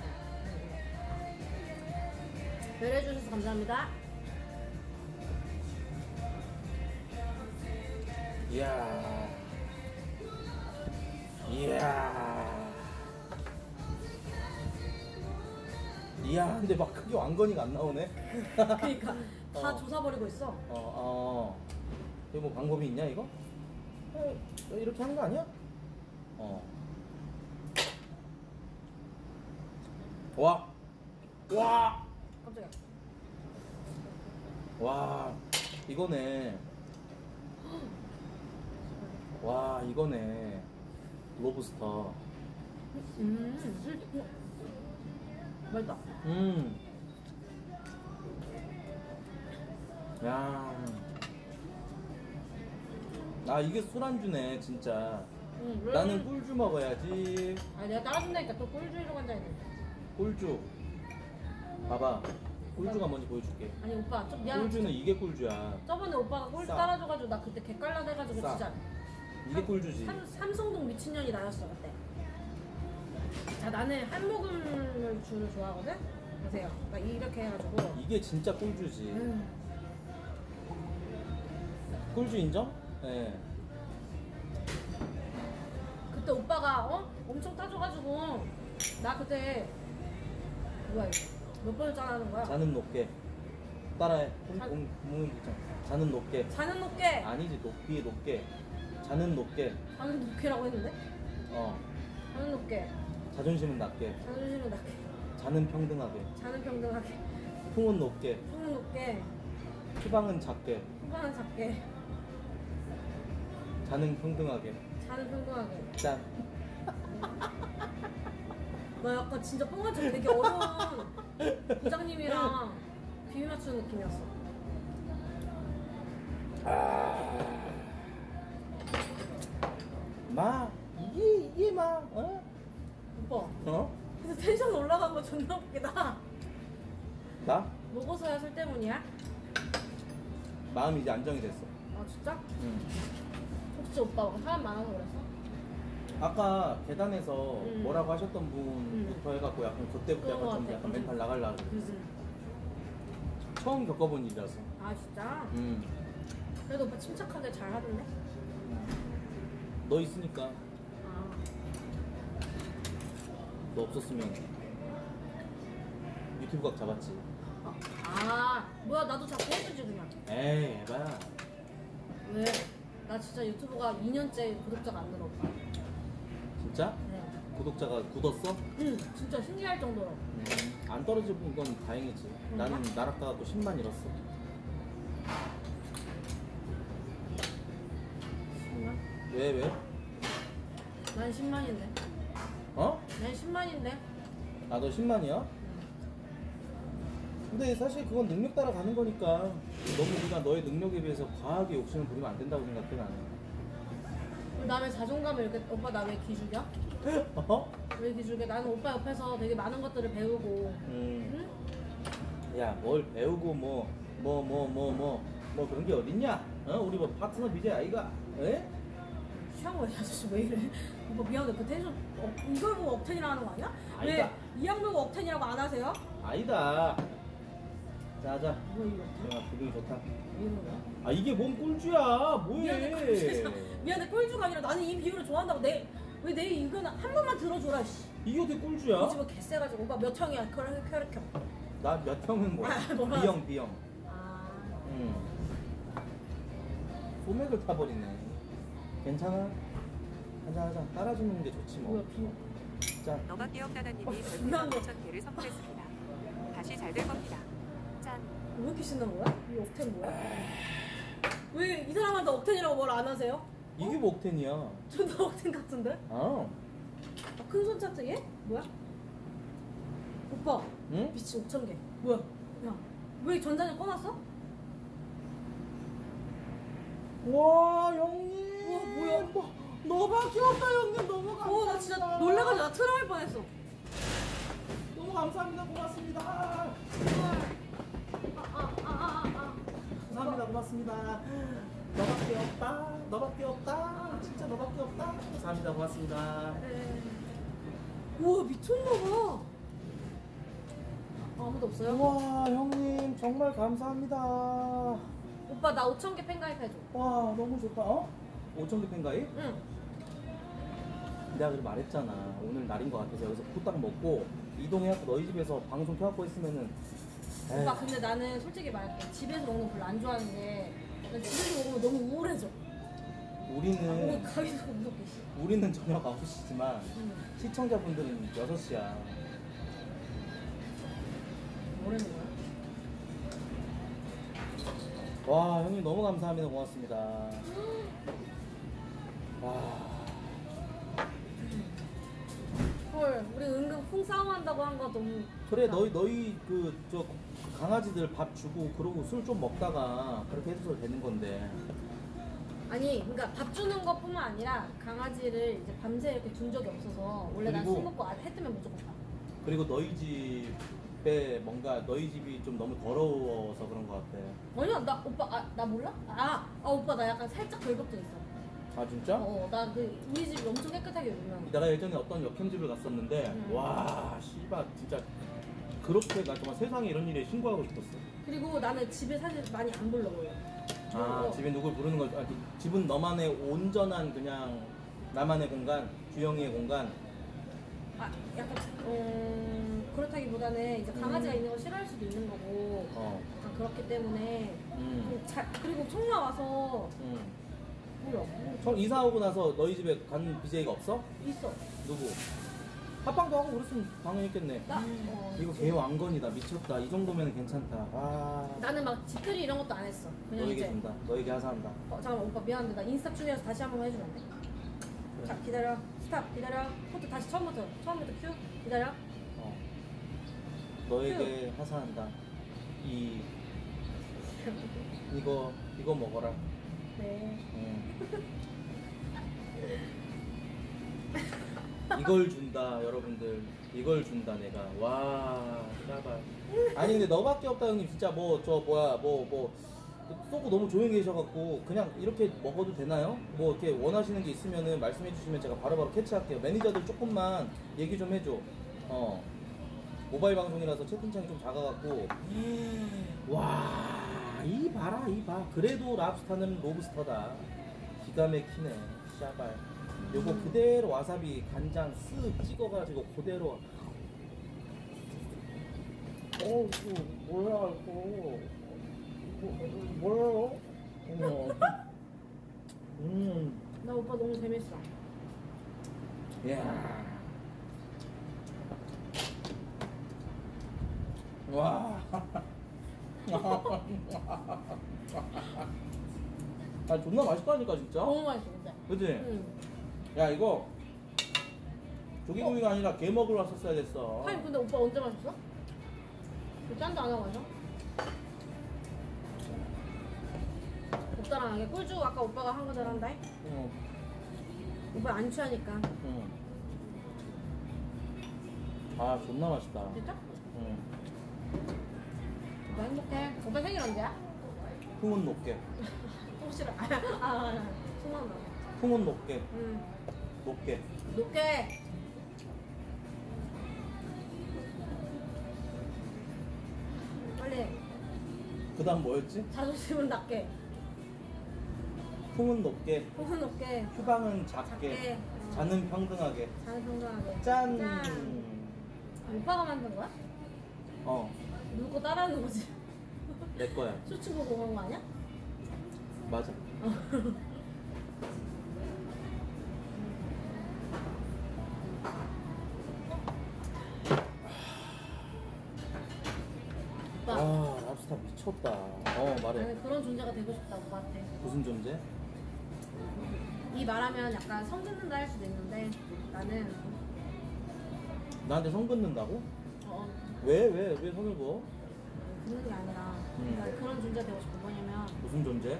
배려해주셔서 감사합니다. 이야. 이야. 이야, 근데 막 크게 왕건이가 안 나오네. 그러니까 다 어. 조사버리고 있어. 어, 어. 이거 뭐 방법이 있냐, 이거? 어, 이렇게 하는 거 아니야? 어. 와! 와! 깜짝이야. 와, 이거네. 와, 이거네. 로브스터. 음. 음. 맛있다. 음. 야. 아, 이게 술안주네, 진짜. 응, 왜? 나는 꿀주 먹어야지. 아 내가 따라준다니까 또 꿀주의로 간다니까. 꿀주. 봐봐. 꿀주가 뭔지 보여줄게. 아니 오빠 좀 미안해. 꿀주는 이게 꿀주야. 저번에 오빠가 꿀 싸. 따라줘가지고 나 그때 개깔라 돼가지고 싸. 진짜 이게 꿀주지. 삼, 삼성동 미친년이 나였어 그때. 자 나는 한 모금을 주를 좋아하거든. 보세요. 나 이렇게 해가지고. 이게 진짜 꿀주지. 음. 꿀주 인정? 예. 그때 오빠가 어 엄청 따줘가지고 나 그때 뭐야 이거 몇 번을 짜라는 거야? 자는 높게. 따라해. 자- 공, 공무원 있잖아. 자는 높게. 자는 높게. 아니지, 높이, 높게. 자는 높게. 자는 높게라고 했는데? 어. 자는 높게. 자존심은 낮게. 자존심은 낮게. 자는 평등하게. 자는 평등하게. 풍은 높게. 품은 높게. 휴방은 작게. 후반은 작게. 자는 평등하게. 자는 평등하게. 짠. 나 약간 진짜 뽕한척 되게 어려운 부장님이랑 비비 맞추는 느낌이었어. 마, 이게, 이게 마, 어? 오빠. 어? 그래서 텐션 올라간 거 존나 웃기다. 나? 먹어서야 술 때문이야? 마음이 이제 안정이 됐어. 아 진짜? 응. 혹시 오빠 사람 많아서 그랬어? 아까 계단에서 음. 뭐라고 하셨던 분부터 해갖고 약간 그때부터 그런 약간 것 좀 같아. 약간 음. 멘탈 나갈라 그랬어. 응. 처음 겪어본 일이라서. 아 진짜? 음. 그래도 오빠 침착하게 잘 하던데? 너 있으니까. 아. 너 없었으면 유튜브 각 잡았지. 아 뭐야 나도 자꾸 해주지 그냥. 에이 에바야. 왜? 나 진짜 유튜브가 이 년째 구독자가 안 늘어 오빠. 진짜? 네. 구독자가 굳었어? 응 진짜 신기할 정도로. 음, 안 떨어진 건 다행이지. 나는 날아가고 십만 잃었어. 정말? 왜 왜? 난 십만인데. 어? 난 십만인데. 아 너 십만이야? 근데 사실 그건 능력 따라 가는 거니까 너무 우리가 너의 능력에 비해서 과하게 욕심을 부리면 안 된다고 생각해 나는. 남의 자존감을 이렇게 오빠 나 왜 기죽여? 어? 왜 기죽여? 나는 오빠 옆에서 되게 많은 것들을 배우고. 음. 응? 야 뭘 배우고 뭐 뭐 뭐 뭐 뭐 뭐 그런 게 어딨냐? 어? 우리 뭐 파트너 비제 아이가? 에? 취한 거야 아저씨 왜 이래? 오빠 미안해 그 텐션 어, 이걸 보고 억텐이라고 하는 거 아니야? 아니다. 왜 이양 보고 억텐이라고 안 하세요? 아니다. 자자. 뭐 이거 억텐? 내가 기분이 좋다. 왜 이러는 거야? 아 이게 뭔 꿀주야? 미안해 뭐해? 꿀주가 미안해 꿀주가 아니라 나는 이 비유를 좋아한다고 내 왜 내 이거는 한 번만 들어줘라 씨. 이게 어떻게 꿀주야? 이 집은 개쎄가지고 오빠 몇 형이야 그걸 혈액형. 나 몇 형은 뭐야? 아, 뭐라 B형 B형. 아 응. 소맥을 타버리네. 괜찮아? 한잔 하자. 따라주는 게 좋지 뭐야 뭐. 비 자. 너밖에 없다나님이 어, 별풍선 미안해. 오천 개를 선물했습니다. 다시 잘 될 겁니다. 짠. 왜 이렇게 신난 거야? 이 억텐 뭐야? 왜 이 사람한테 억텐이라고 뭘 안 하세요? 이게 뭐 옥텐이야? 저도 억텐 같은데? 아. 아, 큰 손잡지 얘? 뭐야? 오빠 응? 미친 오천 개 뭐야? 야 왜 전자녀 꺼놨어? 와 형님. 와, 뭐야? 너, 너밖에 없다 형님. 너무 감사합니다. 어 나 진짜 놀래가지고 나 트라우마 뻔했어. 너무 감사합니다. 고맙습니다. 아아아아 아, 아, 아. 감사합니다. 고맙습니다. 너밖에 없다. 너밖에 없다. 진짜 너밖에 없다. 감사합니다. 고맙습니다. 네. 우와 미쳤나봐. 아무도 없어요? 우와 형님 정말 감사합니다. 오빠 나 오천 개 팬가입해줘. 와 너무 좋다. 어? 오천 개 팬가입? 응. 내가 그래 말했잖아. 오늘 날인 것 같아서 여기서 후딱 먹고 이동해갖고 너희 집에서 방송 켜갖고 있으면은 에이, 오빠 근데 나는 솔직히 말할게 집에서 먹는 거 별로 안 좋아하는 게 난 집에서 먹으면 너무 우울해져. 오늘 우리는 가기도 무섭게 씨. 우리는 저녁 아홉 시지만 응. 시청자분들은 여섯 시야. 뭐라는 거야? 와 형님 너무 감사합니다. 고맙습니다. 와 헐 우리 은근 풍싸움 한다고 한 거 너무 그래 너희 너희 그 저 강아지들 밥 주고 그러고 술 좀 먹다가 그렇게 해서 되는 건데. 아니 그러니까 밥 주는 것뿐만 아니라 강아지를 이제 밤새 이렇게 둔 적이 없어서 원래 난 그리고- 술 먹고 아, 해 뜨면 무조건 밥. 그리고 너희 집에 뭔가 너희 집이 좀 너무 더러워서 그런 것 같아. 아니야 나 오빠 아, 나 몰라? 아, 아 오빠 나 약간 살짝 결벽증 있어. 아 진짜? 어나 그 우리 집 엄청 깨끗하게 유명해. 내가 예전에 어떤 역행집을 갔었는데 음. 와 씨발 진짜 그렇게 나 정말 세상에 이런 일에 신고하고 싶었어. 그리고 나는 집에 사실 많이 안 불러요. 아 어. 집에 누굴 부르는 거 아, 그 집은 너만의 온전한 그냥 나만의 공간, 주영이의 공간. 아 약간 음 그렇다기보다는 이제 강아지가 음. 있는 거 싫어할 수도 있는 거고 어. 약간 그렇기 때문에 음. 좀 잘, 그리고 청라 와서 음. 몰라 저 이사 오고 나서 너희 집에 간 비제이가 없어? 있어. 누구? 합방도 하고 그랬으면 당연히 있겠네. 나 어, 이거 개왕건이다. 미쳤다. 이 정도면 괜찮다. 아. 나는 막 집들이 이런 것도 안 했어. 그냥 너에게 이제 준다. 너에게 하사한다. 어, 잠깐만 오빠 미안한데 나 인스타 중에서 다시 한 번 해주면 안 돼? 그래. 자 기다려 스탑 기다려 포트 다시 처음부터 처음부터 큐 기다려 어. 너에게 하사한다. 이 이거 이거 먹어라. 네 응. 이걸 준다 여러분들. 이걸 준다 내가. 와 짜발. 아니 근데 너밖에 없다 형님. 진짜 뭐 저 뭐야 뭐 뭐 쏘고 너무 조용히 계셔갖고 그냥 이렇게 먹어도 되나요? 뭐 이렇게 원하시는 게 있으면은 말씀해 주시면 제가 바로바로 캐치할게요. 매니저들 조금만 얘기 좀 해줘. 어 모바일 방송이라서 채팅창이 좀 작아갖고 와, 이 봐라, 이 봐. 그래도 랍스타는 로브스터다. 기가 막히네, 샤발. 요거 그대로 와사비 간장 쓱 찍어가지고 그대로. 어우, 이거 뭐야, 이거. 뭐, 뭐예요? 어머. 음, 나 오빠 너무 재밌어. 야. 와. 아, 존나 맛있다니까, 진짜. 너무 맛있어 근데. 그치? 응. 야, 이거 조개구이가 아니라 게 먹으러 왔었어야 됐어. 하임 근데 오빠 언제 마셨어? 그 짠도 안 하고 마셔? 오빠랑 하게 꿀주 아까 오빠가 한 거대로 한다. 응, 오빠 안 취하니까. 응. 아, 존나 맛있다. 진짜? 응. 오빠 행복해. 오빠 생일 언제야? 풍은 높게. 혹시라. 아, 아, 소망나. 풍은 높게. 응. 높게. 높게. 빨리 그 다음 뭐였지? 자존심은 낮게. 풍은 높게. 호흡 높게. 휴방은 작게. 작게. 어. 자는 평등하게. 잘 평등하게. 짠. 오빠가 만든 거야? 어, 누구 거 따라하는 거지? 내 거야. 쇼츠 보고 한 거 아니야? 맞아. 오빠. 아, 랍스타 미쳤다. 어, 말해. 나는 그런 존재가 되고 싶다 오빠한테. 무슨 존재? 이 말하면 약간 성 긋는다 할 수도 있는데 나는 나한테 성 긋는다고? 어, 왜, 왜, 왜 선을 그어? 긋는 게 아니라 음. 난 그런 존재 되고 싶은 뭐냐면 무슨 존재?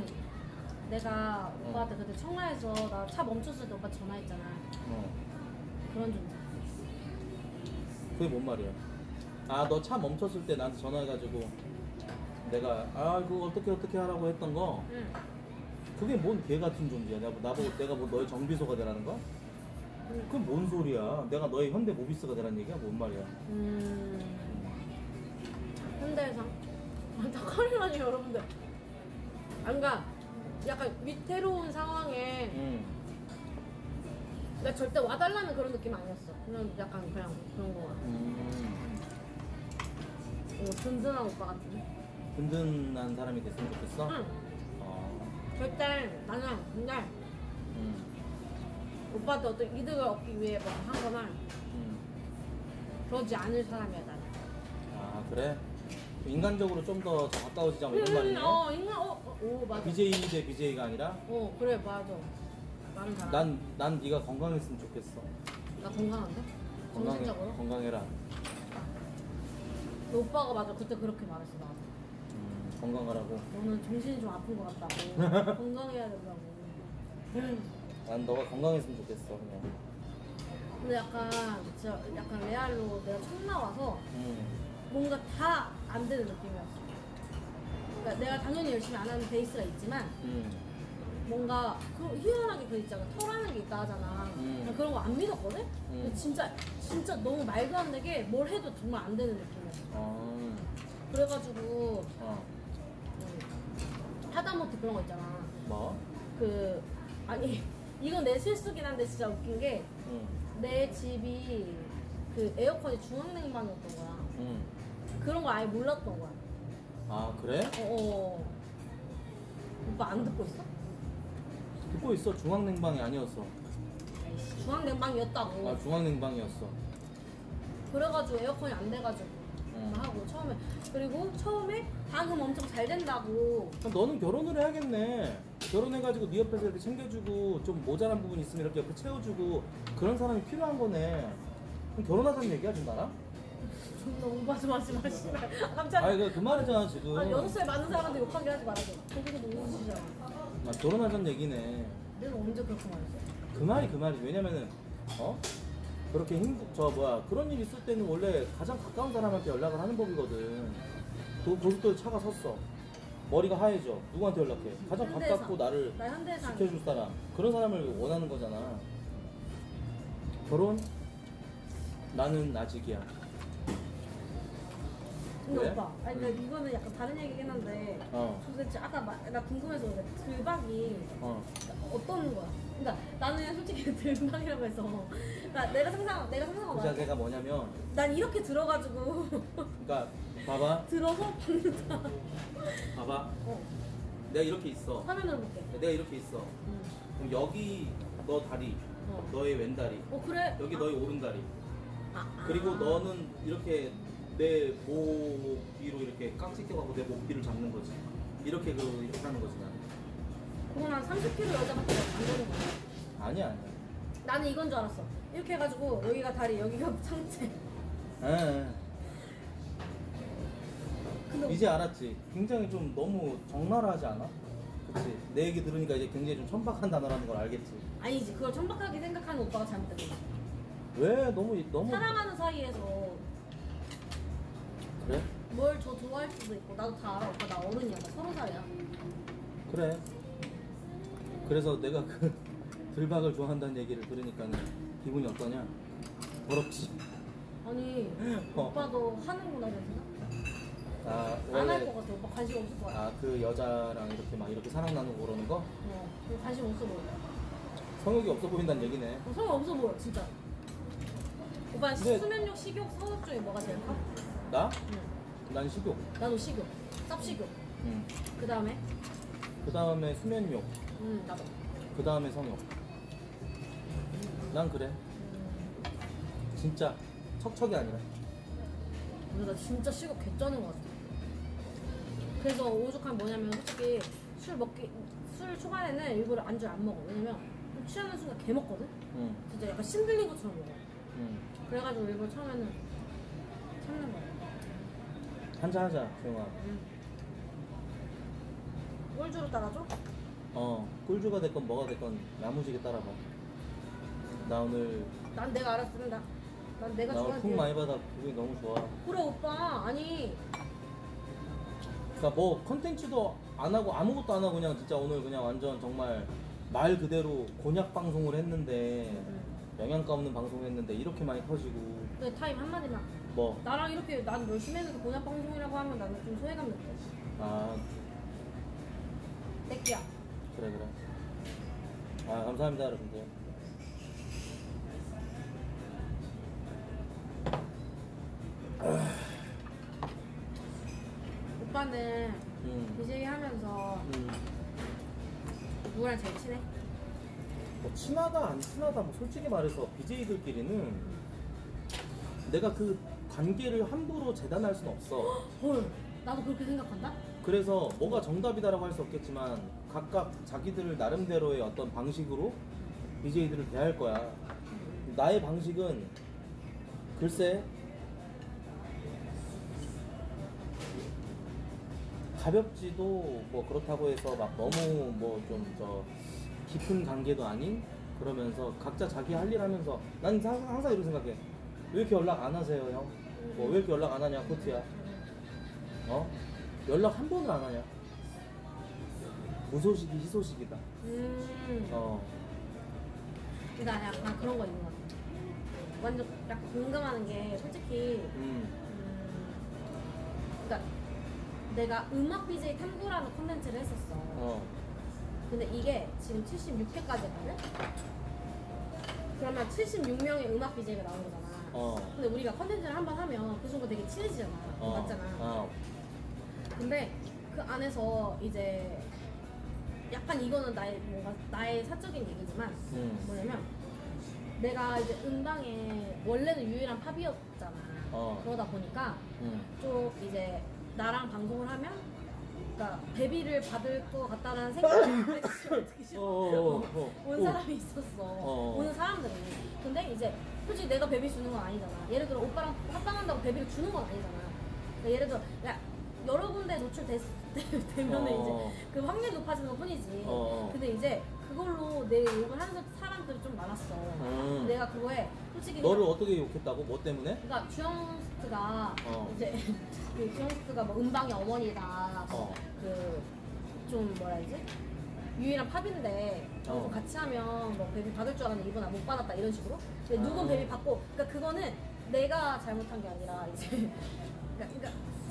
내가 어. 오빠한테 그때 청라에서 나 차 멈췄을 때 오빠 전화했잖아. 어. 그런 존재. 그게 뭔 말이야? 아, 너 차 멈췄을 때 나한테 전화해가지고 내가 아, 그거 어떻게 어떻게 하라고 했던 거 응. 그게 뭔 개 같은 존재야? 내가 뭐- 나보고 내가 뭐 너의 정비소가 되라는 거야? 그건 뭔 소리야? 내가 너의 현대 모비스가 되라는 얘기야? 뭔 말이야? 음. 현대에서 닭가리라니 여러분들. 그러니까 약간 위태로운 상황에 응. 나 절대 와달라는 그런 느낌 아니었어. 그냥 약간 그냥 그런 거 같아. 음. 어, 든든한 오빠 같은데? 든든한 사람이 됐으면 좋겠어? 응. 어. 절대 나는 근데 음. 오빠한테 어떤 이득을 얻기 위해 뭐 하거나 음. 그러지 않을 사람이야 나는. 아, 그래? 인간적으로 좀 더 가까워지자 뭐 이런 말이네? 어 인간 어, 어, 오 맞아. 비제이 대 비제이가 아니라? 어 그래 맞아. 많은 사람. 난, 난 네가 건강했으면 좋겠어. 나 건강한데? 건강해, 정신적으로? 건강해라. 너 오빠가 맞아 그때 그렇게 말했어 나한테. 음, 건강하라고. 너는 정신이 좀 아픈 것 같다고. 건강해야 된다고. 난 너가 건강했으면 좋겠어, 그냥. 근데 약간 진짜 약간 레알로 내가 처음 나와서 음. 뭔가 다 안 되는 느낌이었어. 그러니까 내가 당연히 열심히 안 하는 베이스가 있지만 음. 뭔가 그 희한하게 그 있잖아 털하는 게 있다 하잖아. 음. 난 그런 거 안 믿었거든. 근데 진짜 진짜 너무 말도 안 되게 뭘 해도 정말 안 되는 느낌이었어. 어. 그래가지고 어. 음, 하다못해 그런 거 있잖아. 뭐? 그 아니 이건 내 실수긴 한데 진짜 웃긴 게 내 음. 집이 그 에어컨이 중앙냉방이었던 거야. 음. 그런 거 아예 몰랐던 거야. 아, 그래? 어어. 오빠 안 듣고 있어? 듣고 있어. 중앙냉방이 아니었어. 아이씨, 중앙냉방이었다고. 아, 중앙냉방이었어. 그래가지고 에어컨이 안 돼가지고 음. 하고 처음에 그리고 처음에 방음 엄청 잘 된다고. 그럼 너는 결혼을 해야겠네. 결혼해가지고 네 옆에서 이렇게 챙겨주고 좀 모자란 부분 있으면 이렇게 옆에 채워주고 그런 사람이 필요한 거네. 그럼 결혼하자는 얘기야 지금 나랑? 존나 오바 좀 하지 마 씨발. 깜짝이야. 아니 그, 그 말이잖아 지금. 아, 여섯 살 많은 사람한테 욕하게 하지 말아줘. 거기서 너무 웃으시잖아. 아, 결혼하자는 얘기네. 내가 언제 그렇게 말했어? 그 말이 그 말이지. 왜냐면은 어? 그렇게 힘, 저 뭐야 그런 일 있을 때는 원래 가장 가까운 사람한테 연락을 하는 법이거든. 그 고속도로에 차가 섰어. 머리가 하얘져. 누구한테 연락해? 가장 현대에서. 가깝고 나를 나 현대에서 지켜줄 사람. 그런 사람을 원하는 거잖아. 결혼? 나는 아직이야. 근데 왜? 오빠, 아니 근데 이거는 약간 다른 얘기긴 한데 어. 도대체 아까 마, 나 궁금해서 그래. 들박이 어. 어떤 거야? 그러니까 나는 솔직히 들박이라고 해서 나 내가 상상 내가 상상한 그 거야. 자세가 뭐냐면, 난 이렇게 들어가지고 그러니까 봐봐, 들어서 받는다. 봐봐. 어, 내가 이렇게 있어. 화면으로 볼게. 내가 이렇게 있어. 음. 그럼 여기 너 다리, 어. 너의 왼다리, 어 그래. 여기 아, 너의 오른다리. 아, 아. 그리고 너는 이렇게 내 목 위로 이렇게 깍지 껴갖고 내 목 뒤를 잡는 거지. 이렇게 그 이렇게 하는 거지 난. 그건 한 삼십 킬로그램 여자밖에 안 되는 거야. 아니야 아니야. 나는 이건 줄 알았어. 이렇게 해가지고 여기가 다리, 여기가 상체. 에, 근데 이제 알았지. 굉장히 좀 너무 적나라하지 않아? 그치? 내 얘기 들으니까 이제 굉장히 좀 천박한 단어라는 걸 알겠지. 아니지. 그걸 천박하게 생각하는 오빠가 잘못된 거야. 왜 너무 너무 사랑하는 사이에서 그래? 뭘 저 좋아할 수도 있고 나도 다 알아. 오빠 나 어른이야. 나 서른 살이야. 그래. 그래서 내가 그 들박을 좋아한다는 얘기를 들으니까는 기분이 어떠냐? 더럽지. 아니 어. 오빠도 하는구나 그래서 아 안 할 원래 것 같아. 오빠 관심 없을 것 같아. 아 그 여자랑 이렇게 막 이렇게 사랑 나누고 그러는 거 어, 그거 관심 없어 보여. 성욕이 없어 보인다는 얘기네. 어, 소용 없어 보여 진짜. 오빠 근데- 수면욕, 식욕, 성욕 중에 뭐가 제일 커? 나? 응. 난 식욕. 나도 식욕, 쌉식욕. 응. 그 다음에 그 다음에 수면욕. 음 나도. 그 다음에 성욕. 난 그래. 음, 진짜 척척이 아니라. 근데 나 진짜 식욕 개쩌는 것 같아. 그래서 오죽하면 뭐냐면 솔직히 술 먹기 술 초반에는 일부러 안주를 안 먹어. 왜냐면 좀 취하는 순간 개 먹거든. 응. 진짜 약간 심 들린 것처럼 먹어. 응. 그래가지고 일부러 처음에는 참는 거야. 한잔 하자, 조용아. 응. 꼴주로 따라줘? 어, 꿀주가 됐건 뭐가 됐건 야무지게 따라봐. 나 오늘 난 내가 알았습니다. 난 내가 나 오늘 푹 좋아하는 많이 받아 기분이 너무 좋아. 그래 오빠. 아니 그러니까 뭐 컨텐츠도 안 하고 아무것도 안 하고 그냥 진짜 오늘 그냥 완전 정말 말 그대로 곤약 방송을 했는데 응. 영양가 없는 방송을 했는데 이렇게 많이 터지고 그 타임 한마디만. 뭐 나랑 이렇게 난 열심히 했는데 곤약 방송이라고 하면 나는 좀 소외감 느껴. 아 떼끼야. 그래 그래. 아 감사합니다 여러분들. 오빠는 음. 비제이 하면서 음. 누구랑 제일 친해? 뭐 친하다 안 친하다 뭐 솔직히 말해서 비제이들끼리는 내가 그 관계를 함부로 재단할 순 없어. 헐. 나도 그렇게 생각한다? 그래서 뭐가 정답이다라고 할 수 없겠지만 각각 자기들 나름대로의 어떤 방식으로 비제이들을 대할 거야. 나의 방식은 글쎄 가볍지도 뭐 그렇다고 해서 막 너무 뭐 좀 저 깊은 관계도 아닌 그러면서 각자 자기 할 일 하면서 난 항상, 항상 이렇게 생각해. 왜 이렇게 연락 안 하세요 형? 뭐 왜 이렇게 연락 안 하냐 코트야? 어? 연락 한 번을 안 하냐? 무소식이 희소식이다. 음. 어. 그러니까 약간 그런 거 있는 것 같아. 완전 약간 공감하는 게 솔직히 음. 음, 그러니까 내가 음악 비제이 탐구라는 콘텐츠를 했었어. 어. 근데 이게 지금 칠십육 회까지 했거든? 그러면 칠십육 명의 음악 비제이가 나온 거잖아. 어. 근데 우리가 컨텐츠를 한 번 하면 그 순간 되게 친해지잖아. 어. 맞잖아. 어. 근데 그 안에서 이제 약간 이거는 나의 뭔가 나의 사적인 얘기지만 음. 뭐냐면 내가 이제 음방에 원래는 유일한 팝이었잖아. 어. 그러다 보니까 음. 좀 이제 나랑 방송을 하면 그러니까 배비를 받을 것 같다는 생각이 듣기 싫어. 어, 어, 어, 어. 온 어. 사람이 있었어. 어. 오는 사람들이. 근데 이제 솔직히 내가 배비 주는 건 아니잖아. 예를 들어 오빠랑 합방한다고 배비를 주는 건 아니잖아. 그러니까 예를 들어 야 여러 군데 노출되면은 어. 이제 그 확률이 높아지는 것 뿐이지. 어. 근데 이제 그걸로 내 욕을 하는 사람들이 좀 많았어. 음. 내가 그거에 솔직히 너를 그냥- 어떻게 욕했다고? 뭐 때문에? 그러니까 주영스트가 어. 이제 그 주영스트가 뭐 음방의 어머니다. 어. 그 좀 뭐라 해야지? 유일한 팝인데 어. 뭐 같이 하면 뭐 베비 받을 줄 알았는데 이분 못 받았다 이런 식으로. 근데 누군 아. 베비 받고 그러니까 그거는 내가 잘못한 게 아니라 이제 그러니까, 그러니까 사람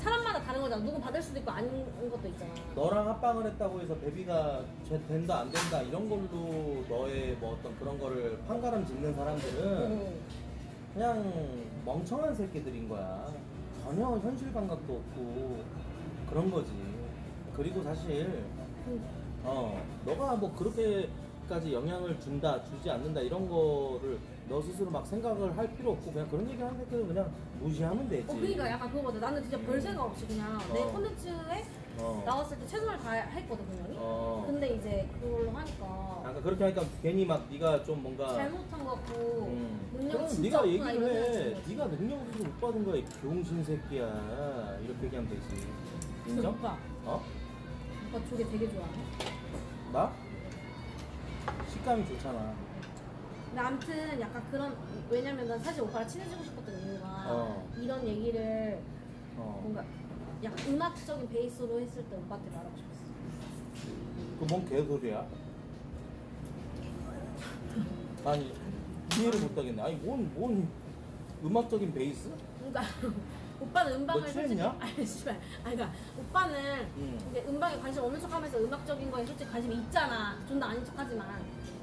다른 거잖아. 누군 받을 수도 있고 아닌 것도 있잖아. 너랑 합방을 했다고 해서 베비가 쟤 된다 안 된다 이런 걸로 너의 뭐 어떤 그런 거를 판가름 짓는 사람들은 응. 그냥 멍청한 새끼들인 거야. 전혀 현실 감각도 없고 그런 거지. 그리고 사실 응. 어 너가 뭐 그렇게까지 영향을 준다 주지 않는다 이런 거를 너 스스로 막 생각을 할 필요 없고 그냥 그런 얘기 하는 새끼들 그냥 무시하면 되지. 어, 그러니까 약간 그거거든. 나는 진짜 별 생각 없이 그냥 내 어. 콘텐츠에 어. 나왔을 때 최선을 다했거든 분명히. 어. 근데 이제 그걸로 하니까 약간 그렇게 하니까 괜히 막 네가 좀 뭔가 잘못한 것 같고 음. 능력이 그럼 진짜 네가 없구나 얘기를 이런 생각이 해. 드는 거지. 네가 능력 없어서 못 받은 거야 이 병신 새끼야. 이렇게 얘기하면 되지. 인정? 오빠, 어? 오빠 조개 되게 좋아해. 나? 식감이 좋잖아. 근데 아무튼 약간 그런 왜냐면 난 사실 오빠랑 친해지고 싶었던 이유가 어. 이런 얘기를 어. 뭔가 약간 음악적인 베이스로 했을 때 오빠한테 말하고 싶었어. 그뭔 개소리야? 아니 이해를 못하겠네. 아니 뭔, 뭔 음악적인 베이스? 그러니까 오빠는 음방을 너 취했냐? 솔직히 아니 씨발 아니 그러니까 오빠는 음. 이제 음방에 관심 없는 척하면서 음악적인 거에 솔직히 관심이 있잖아. 존나 아닌 척하지만.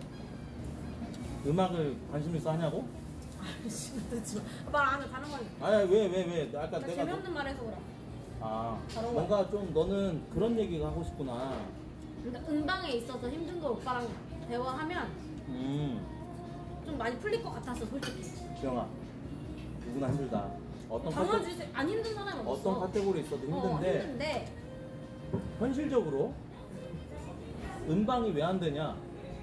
음악을 관심 있어 하냐고? 아니 씨발 듣지 마. 말 안 해. 다른 거. 아니 왜 왜 왜? 아까 나 내가 재미없는 말 해서 그래. 아 다른 뭔가 좀 너는 그런 얘기가 하고 싶구나. 그러니까 음방에 있어서 힘든 걸 오빠랑 대화하면 음. 좀 많이 풀릴 것 같았어 솔직히. 지영아 누구나 힘들다. 어떤 당연하지. 안 힘든 사람이 없어. 어떤 카테고리 있어도 힘든데 어, 힘든데 현실적으로 음방이 왜 안 되냐?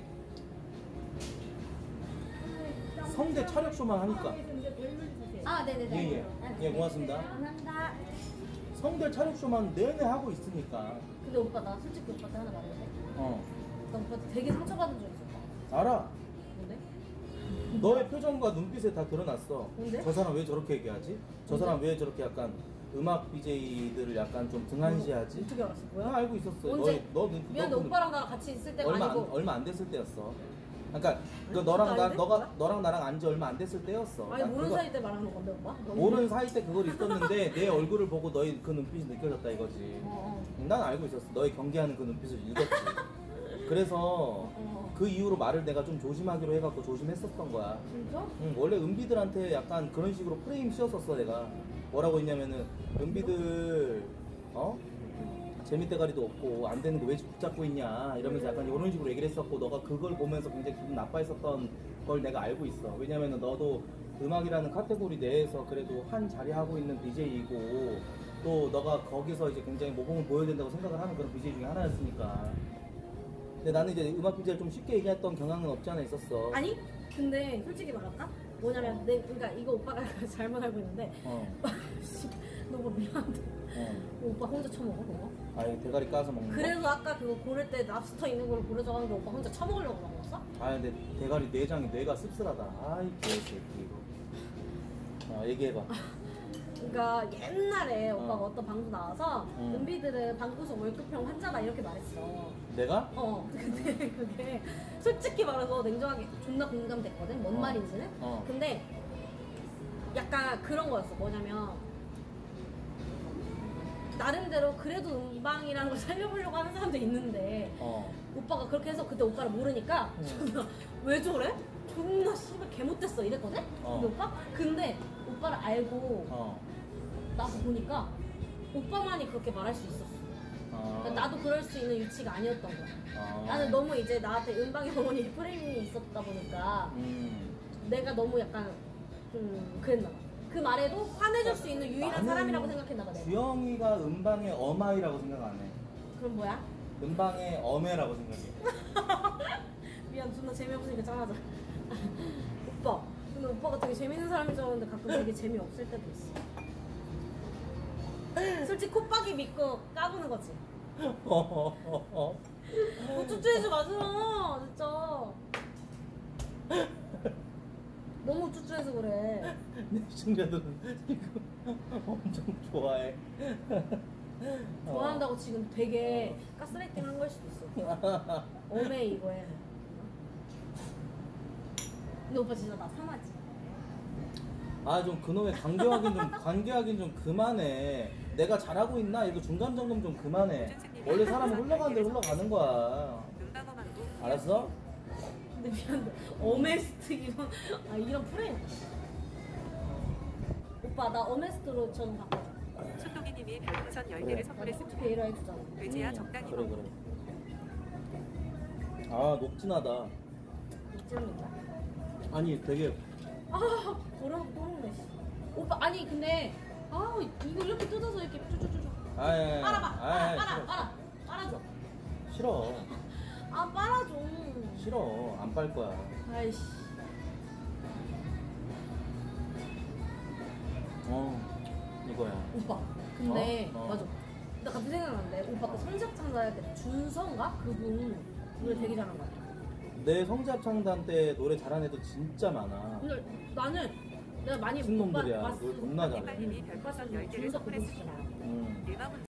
성대 차력쇼만 하니까. 아 네네네. 예, 예. 예, 고맙습니다. 감사합니다. 성대 차력쇼만 내내 하고 있으니까. 근데 오빠 나 솔직히 오빠한테 하나 말해도 돼? 어 나 오빠한테 되게 상처받은 적 있어. 알아. 뭔데? 너의 표정과 눈빛에 다 드러났어. 뭔데? 저 사람 왜 저렇게 얘기하지? 저 사람 왜 저렇게 약간 음악 비제이들을 약간 좀 등한시하지? 어떻게 알았어? 나 뭐야? 알고 있었어. 언제? 너, 너, 너, 미안해 너, 오빠랑 나랑 같이 있을 때가 얼마 안, 아니고. 얼마 안 됐을 때였어. 그러니까 그 아니, 너랑 진짜 나 아닌데? 너가 뭐야? 너랑 나랑 안지 얼마 안 됐을 때였어. 아니 난 모르는 그거- 사이 때 말하는 건데 오빠? 너무 모르는 사이 때 그걸 있었는데 내 얼굴을 보고 너의 그 눈빛이 느껴졌다 이거지. 어, 난 알고 있었어. 너의 경계하는 그 눈빛을 읽었지. 그래서 어. 그 이후로 말을 내가 좀 조심하기로 해갖고 조심했었던 거야. 진짜? 응, 원래 은비들한테 약간 그런 식으로 프레임 씌웠었어 내가. 뭐라고 했냐면은 은비들 어? 재밌대가리도 없고 안 되는 거 왜 붙잡고 있냐 이러면서 약간 이런 식으로 얘기를 했었고 너가 그걸 보면서 굉장히 기분 나빠했었던 걸 내가 알고 있어. 왜냐면은 너도 음악이라는 카테고리 내에서 그래도 한 자리 하고 있는 비제이이고 또 너가 거기서 이제 굉장히 모범을 보여야 된다고 생각을 하는 그런 비제이 중에 하나였으니까. 근데 나는 이제 음악 비제이를 좀 쉽게 얘기했던 경향은 없지 않아 있었어. 아니 근데 솔직히 말할까? 뭐냐면 내 그러니까 이거 오빠가 잘못 알고 있는데 어. 씨, 너무 미안한데 어. 오빠 혼자 처먹어 그거? 아니 대가리 까서 먹는 거. 그래서 아까 그거 고를 때 랍스터 있는 걸로 고르자고 하는데 오빠 혼자 처먹으려고 먹었어? 아 근데 대가리 내장이 뇌가 씁쓸하다. 아이 개새끼 이거. 아 얘기해봐. 그러니까 옛날에 어. 오빠가 어떤 방송 나와서 응. 은비들은 방구석 월급형 환자다 이렇게 말했어. 내가? 어 근데 그게 솔직히 말해서 냉정하게 존나 공감됐거든 뭔 어. 말인지는. 어. 근데 약간 그런 거였어. 뭐냐면 나름대로 그래도 음방이라는 걸 살려보려고 하는 사람도 있는데 어. 오빠가 그렇게 해서 그때 오빠를 모르니까 응. 존나 왜 저래? 존나 씨발 개 못됐어 이랬거든? 어. 근데 오빠? 근데 오빠를 알고 어. 나서 보니까 오빠만이 그렇게 말할 수 있었어. 어. 그러니까 나도 그럴 수 있는 위치가 아니었던 거야. 어. 나는 너무 이제 나한테 음방의 어머니 프레임이 있었다 보니까 음. 내가 너무 약간 좀 그랬나 봐. 그 말에도 화내줄 수 있는 유일한 나는 사람이라고 생각했나 봐 내가. 주영이가 음방의 어마이라고 생각 안 해. 그럼 뭐야? 음방의 어메라고 생각해. 미안 존나 재미없으니까 짠하자. 오빠 근데 오빠가 되게 재밌는 사람인 줄 알았는데 가끔 되게 재미없을 때도 있어. 솔직히 콧박이 믿고 까부는 거지. 어. 어, 쭈쭈해지 마세요 진짜. 너무 쭈쭈해서 그래. 내 시청자들은 지금 엄청 좋아해. 좋아한다고 지금 되게 가스라이팅 한 걸 수도 있어. 어메 이거에. 근데 오빠 진짜 나 편하지? 아 좀 그놈의 관계하긴 좀 관계하긴 좀 그만해. 내가 잘하고 있나? 이거 중간 점검 좀 그만해. 원래 사람은 흘러가는 대로 흘러가는 거야. 눈방어망도 알았어? 근데 미안해. 어메스트 이런 아 이런 프레임. 오빠 나 어메스트로 좀 바꿔. 손동희님이 별풍선 열 개를 그래. 나도 선물했습니다. 어떻게 이러 해주잖아. 의지야 음, 적당히 그래 먹어. 그래. 아 녹진하다. 입질입니다. 아니 되게 아 뭐라고 또 먹네. 씨. 오빠 아니 근데 아 이거 이렇게 뜯어서 이렇게 쭉쭉쭉 아예 빨아봐. 빨아 빨아 싫어. 빨아 빨아줘. 싫어. 아 빨아줘. 싫어. 안 빨 거야. 아이씨. 어 이거야. 오빠 근데 어? 어. 맞아. 나 갑자기 생각났는데 오빠 그 성적 창사할 때 준서인가 그분 노래 되게 잘한 거 같아. 내 성지합창단 때 노래 잘하는 애도 진짜 많아. 근데 나는 내가 많이 무슨 못 봤- 놈들이야. 봤- 노래 겁나 잘해. 이빠님이 별풍선 열 개를 준서 그분 선물했습니다. 음. 일마문